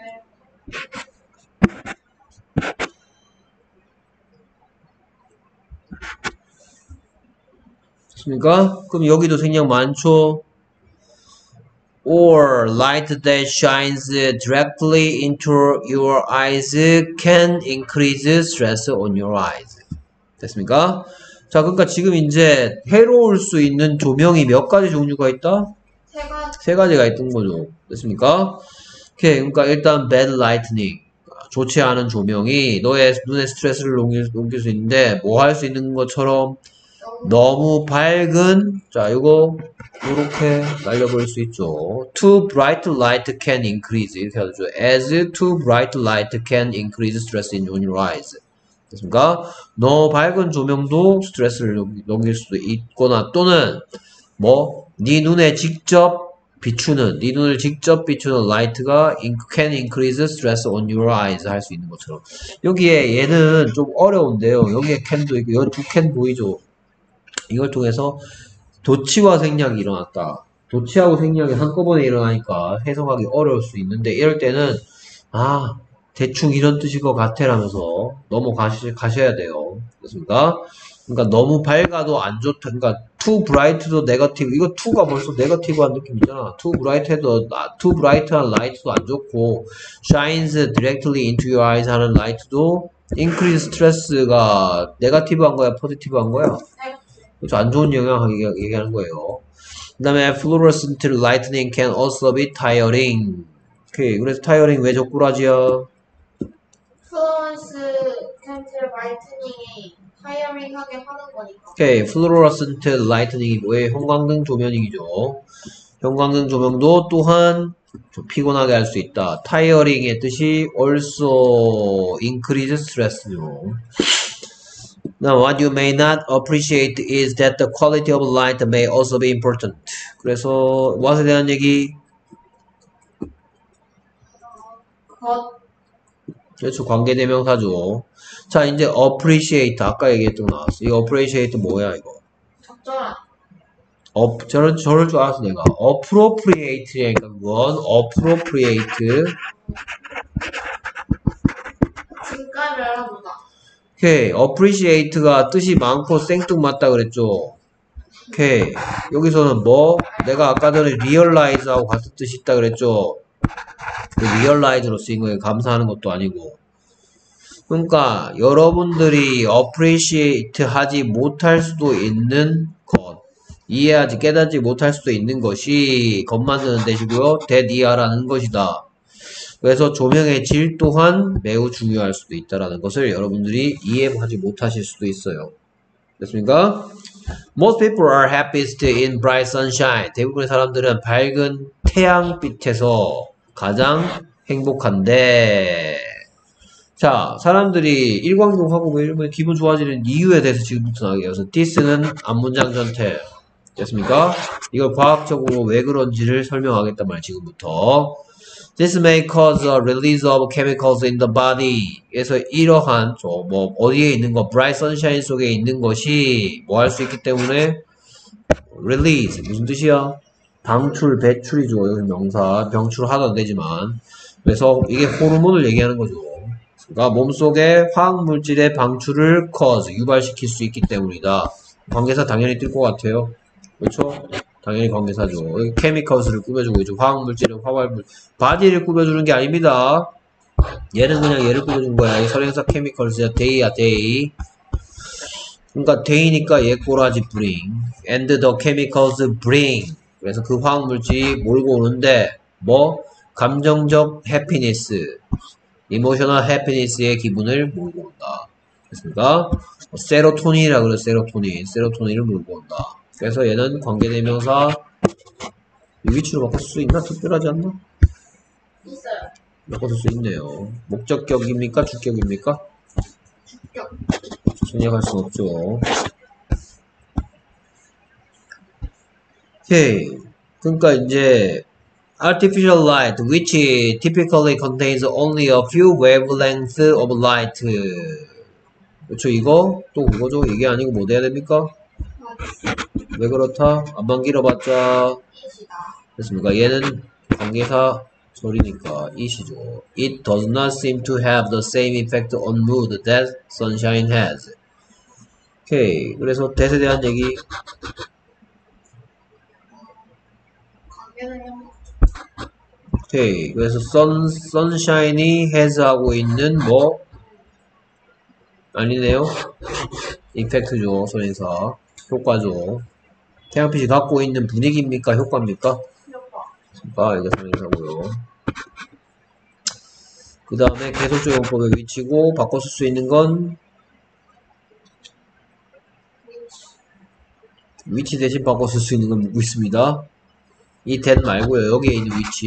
됐습니까? 그럼 여기도 생략 많죠? Or light that shines directly into your eyes can increase stress on your eyes. 됐습니까? 자, 그러니까 지금 이제 해로울 수 있는 조명이 몇 가지 종류가 있다? 세 가지 세 가지가 있던 거죠. 됐습니까? 오케이. 그러니까 일단 bad lightning. 좋지 않은 조명이 너의 눈에 스트레스를 옮길, 옮길 수 있는데 뭐 할 수 있는 것처럼 너무 밝은, 자, 이거 이렇게 날려버릴 수 있죠. Too bright light can increase, 이렇게 하죠. As too bright light can increase stress in on your eyes. 됐습니까? 너무 밝은 조명도 스트레스를 넘길 수도 있거나 또는 뭐? 네 눈에 직접 비추는, 네 눈을 직접 비추는 light가 can increase stress on your eyes 할 수 있는 것처럼. 여기에 얘는 좀 어려운데요. 여기에 can도 있고, 여기 두 can 보이죠? 이걸 통해서 도치와 생략이 일어났다. 도치하고 생략이 한꺼번에 일어나니까 해석하기 어려울 수 있는데, 이럴 때는, 아, 대충 이런 뜻일 것 같아 라면서 넘어가시, 가셔야 돼요. 그렇습니까? 그러니까 너무 밝아도 안 좋다. 그러니까 too bright도 네거티브. 이거 too가 벌써 네거티브한 느낌이잖아. too bright도 too bright한 light도 안 좋고 shines directly into your eyes 하는 light도 increase stress가 네거티브한 거야, 포지티브한 거야? 그렇죠. 안 좋은 영향 얘기하는 거예요. 그 다음에 fluorescent lightning can also be tiring. 오케이. 그래서 tiring 왜 적구라지야? 플로런스 텐트 라이트닝이 타이어링하게 하는 거니까. 오케이. fluorescent lightning이 뭐예요? 형광등 조명이죠. 형광등 조명도 또한 좀 피곤하게 할 수 있다. tiring의 뜻이 also increase stress죠. Now, what you may not appreciate is that the quality of light may also be important. 그래서 what에 대한 얘기? 것, 그렇죠. 관계대명사죠. 자, 이제 appreciate. 아까 얘기했던 거 나왔어. 이 appreciate 뭐야, 이거? 적절한. 어, 저럴, 저럴 줄 알았어, 내가. appropriate니까 그건 appropriate. 진가를 하보다. 오케이. appreciate가 뜻이 많고 생뚱맞다 그랬죠. 오케이. 여기서는 뭐? 내가 아까 전에 realize하고 같은 뜻이 있다 그랬죠. 그 realize로 쓰인 거에 감사하는 것도 아니고. 그러니까 여러분들이 appreciate 하지 못할 수도 있는 것, 이해하지 깨닫지 못할 수도 있는 것이 것 만드는 뜻이고요. that 이하라는 것이다. 그래서 조명의 질 또한 매우 중요할 수도 있다라는 것을 여러분들이 이해하지 못하실 수도 있어요. 됐습니까? Most people are happiest in bright sunshine. 대부분의 사람들은 밝은 태양빛에서 가장 행복한데, 자, 사람들이 일광욕하고 뭐 이러면 기분 좋아지는 이유에 대해서 지금부터 나가게 해서 this는 앞문장 전태. 됐습니까? 이걸 과학적으로 왜 그런지를 설명하겠단 말이에요, 지금부터. This may cause a release of chemicals in the body. 그래서 이러한, 저, 뭐, 어디에 있는 거, bright sunshine 속에 있는 것이 뭐 할 수 있기 때문에, release. 무슨 뜻이야? 방출, 배출이죠. 여기 명사. 병출하도 안 되지만. 그래서 이게 호르몬을 얘기하는 거죠. 그러니까 몸속에 화학물질의 방출을 cause, 유발시킬 수 있기 때문이다. 관계사 당연히 뜰 것 같아요. 그렇죠? 당연히 관계사죠. 여기 chemicals를 꾸며주고 있죠. 화학물질은 화발물, body를 꾸며주는 게 아닙니다. 얘는 그냥 얘를 꾸며준 거야. 이 설행사 chemicals야. day야, day. 그러니까 day니까 얘 꼬라지 bring. and the chemicals bring. 그래서 그 화학물질이 몰고 오는데, 뭐? 감정적 happiness. emotional happiness의 기분을 몰고 온다. 됐습니까? 세로토닌이라 그래, 세로토닌. 세로토닌을 몰고 온다. 그래서 얘는 관계대명사 위치로 바꿔 쓸 수 있나? 특별하지 않나? 있어요. 바꿔 쓸 수 있네요. 목적격입니까? 주격입니까? 주격. 생략할 수 없죠. 오케이. 그러니까 이제 artificial light, which typically contains only a few wavelengths of light. 그렇죠. 이거 또 그거죠. 이게 아니고 뭐 돼야 됩니까? 왜 그렇다? 안만 길어봤자 됐습니까? 얘는 관계사 절이니까 it이죠. It does not seem to have the same effect on mood that sunshine has. 오케이. 그래서 that에 대한 얘기. 오케이. 그래서 sun, sunshine이 has 하고 있는 뭐 아니네요. 이펙트죠. 선행사. 효과죠. 태양빛이 갖고 있는 분위기입니까? 효과입니까? 효과. 아, 이게 선행사고요. 그 다음에 계속적 용법의 위치고 바꿔 쓸 수 있는 건 위치 대신 바꿔 쓸 수 있는 건 묻고 있습니다. 이 that 말고요. 여기에 있는 위치.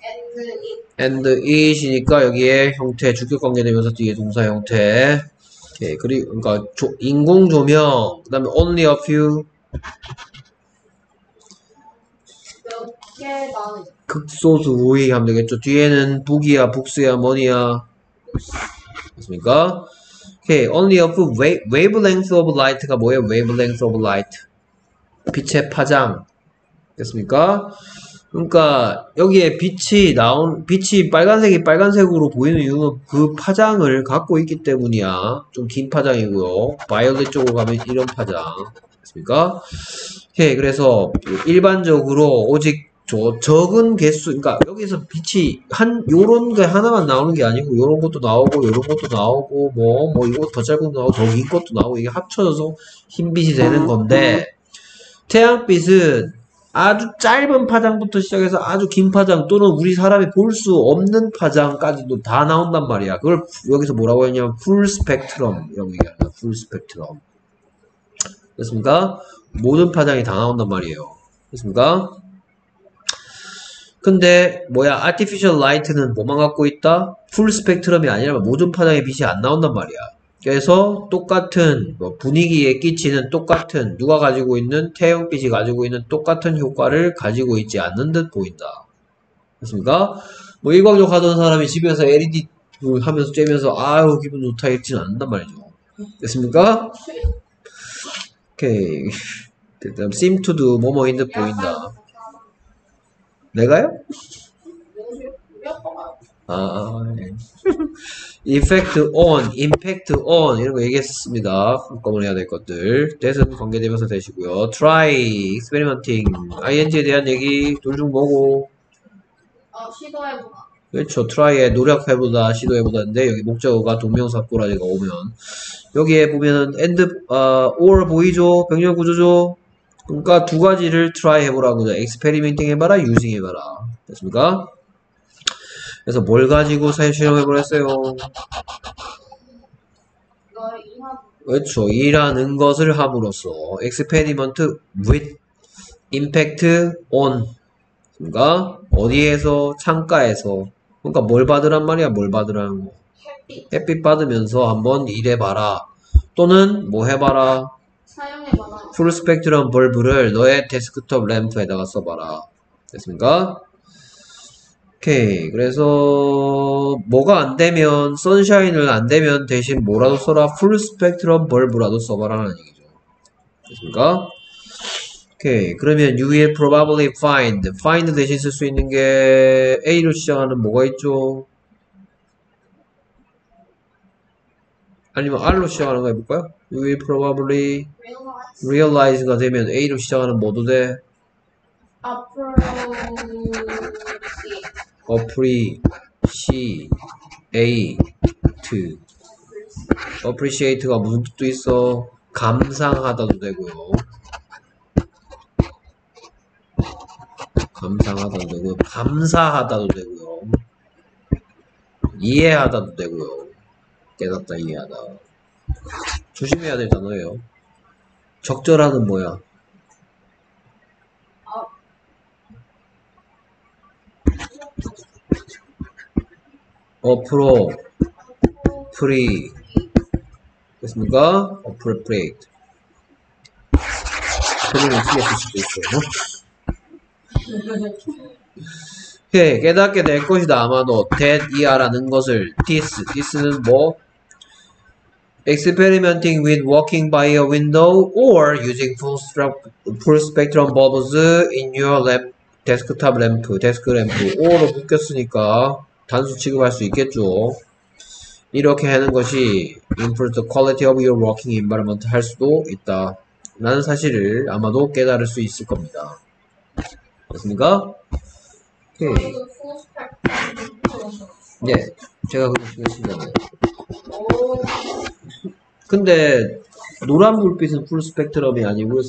and it이니까 여기에 형태, 주격관계되면서 뒤에 동사 형태. 오케이. 그리고 그러니까 조, 인공 조명, 그다음에 only a few 몇 개 나는 극소수 우익 하면 되겠죠. 뒤에는 북이야, 북스야, 뭐니야. 맞습니까? 오케이. only a few wave, wavelength of light가 뭐예요? wavelength of light. 빛의 파장. 됐습니까? 그러니까 여기에 빛이 나온 빛이 빨간색이 빨간색으로 보이는 이유는 그 파장을 갖고 있기 때문이야. 좀 긴 파장이고요. 바이올렛 쪽으로 가면 이런 파장. 됐습니까? 오케이. 그래서 일반적으로 오직 저 적은 개수, 그러니까 여기서 빛이 한 요런 게 하나만 나오는 게 아니고 요런 것도 나오고 요런 것도 나오고 뭐 뭐 이거 더 짧은 것도 나오고 더 긴 것도 나오고 이게 합쳐져서 흰 빛이 되는 건데 태양빛은 아주 짧은 파장부터 시작해서 아주 긴 파장 또는 우리 사람이 볼 수 없는 파장까지도 다 나온단 말이야. 그걸 여기서 뭐라고 했냐면 풀 스펙트럼이라고 얘기합니다. 풀 스펙트럼. 됐습니까? 모든 파장이 다 나온단 말이에요. 됐습니까? 근데 뭐야 artificial light는 뭐만 갖고 있다? 풀 스펙트럼이 아니라 모든 파장의 빛이 안 나온단 말이야. 그래서 똑같은 뭐 분위기에 끼치는 똑같은 누가 가지고 있는 태양빛이 가지고 있는 똑같은 효과를 가지고 있지 않는 듯 보인다. 됐습니까? 뭐 일광욕 하던 사람이 집에서 엘이디 하면서 쬐면서 아유 기분 좋다 했지는 않는단 말이죠. 됐습니까? 오케이. 그다음 seem to do 뭐뭐인 듯 보인다. 내가요? 아, 아 네. effect on, impact on 이런 거 얘기했습니다. 한꺼번에 해야 될 것들. that은 관계되면서 되시고요. try, experimenting, ing에 대한 얘기 둘 중 뭐고? 어 시도해보다. 그렇죠. try에 노력해보다, 시도해보다인데 여기 목적어가 동명사 꼬라지가 오면 여기에 보면은 and, uh, or 보이죠? 병렬 구조죠? 그러니까 두 가지를 try 해보라는 거죠. experimenting 해봐라, using 해봐라. 됐습니까? 그래서 뭘 가지고 사실 실험해보라 했어요? 이걸 이하 그렇죠. 일하는 것을 함으로써 experiment with impact on 그러니까 어디에서? 창가에서 그러니까 뭘 받으란 말이야? 뭘 받으라는 거? 햇빛 햇빛 받으면서 한번 일해봐라. 또는 뭐 해봐라? 사용해봐라. 풀 스펙트럼 벌브를 너의 데스크톱 램프에다가 써봐라. 됐습니까? 오케이. 그래서 뭐가 안 되면 선샤인을 안 되면 대신 뭐라도 써라. 풀 스펙트럼 벌브라도 써봐라는 얘기죠. 됐습니까? 오케이. 그러면 you will probably find find 대신 쓸 수 있는 게 A로 시작하는 뭐가 있죠? 아니면 R로 시작하는 거 해볼까요? You will probably realize가 되면 A로 시작하는 뭐도 돼? 앞으로 appreciate appreciate가 무슨 뜻도 있어? 감상하다도 되고요. 감상하다도 되고요. 감사하다도 되고요. 이해하다도 되고요. 깨닫다, 이해하다. 조심해야 될 단어예요. 적절하는 뭐야? 어프로 프리 됐습니까? appropriate 스펠링은 틀렸을 수도 있어요. 오케이. 깨닫게 될 것이다. 아마도 that 이하라는 것을 this this는 뭐 experimenting with walking by a window or using full, full spectrum bulbs in your lamp, desktop lamp, 데스크 램프 or로 묶였으니까 단수 취급할 수 있겠죠. 이렇게 하는 것이 improve the quality of your working environment 할 수도 있다. 라는 사실을 아마도 깨달을 수 있을 겁니다. 됐습니까? 오케이. 네, 제가 그렇게 쓰겠습니다. 근데 노란 불빛은 풀 스펙트럼이 아니고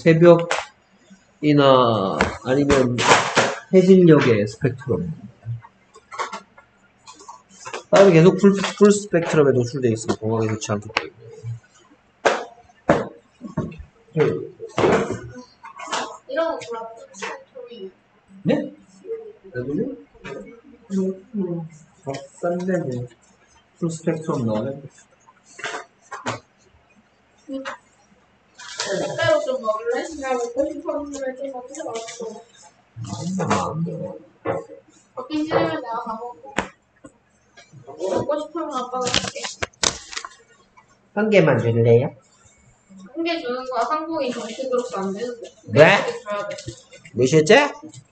새벽이나 아니면 해질녘의 스펙트럼입니다. 사람이 계속 풀, 풀 스펙트럼에 노출되어 있으면 건강에 좋지 않기 때문에. 이런 거 몰라. 스펙트럼이. 네? 왜요? 음, 싼데 뭐. 풀 스펙트럼 나오네. 빼빼로 좀 먹을래? 내가 먹고 싶었는데 좀 먹기 싫었어. 먹기 싫으면 내가 다 먹고. 먹고 싶으면 아빠가 줄게. 한 개만 줄래요? 한 개 주는 거야. 한국인 정식으로서 안 되는데. 왜? 네 개 줘야 돼. 몇 시째?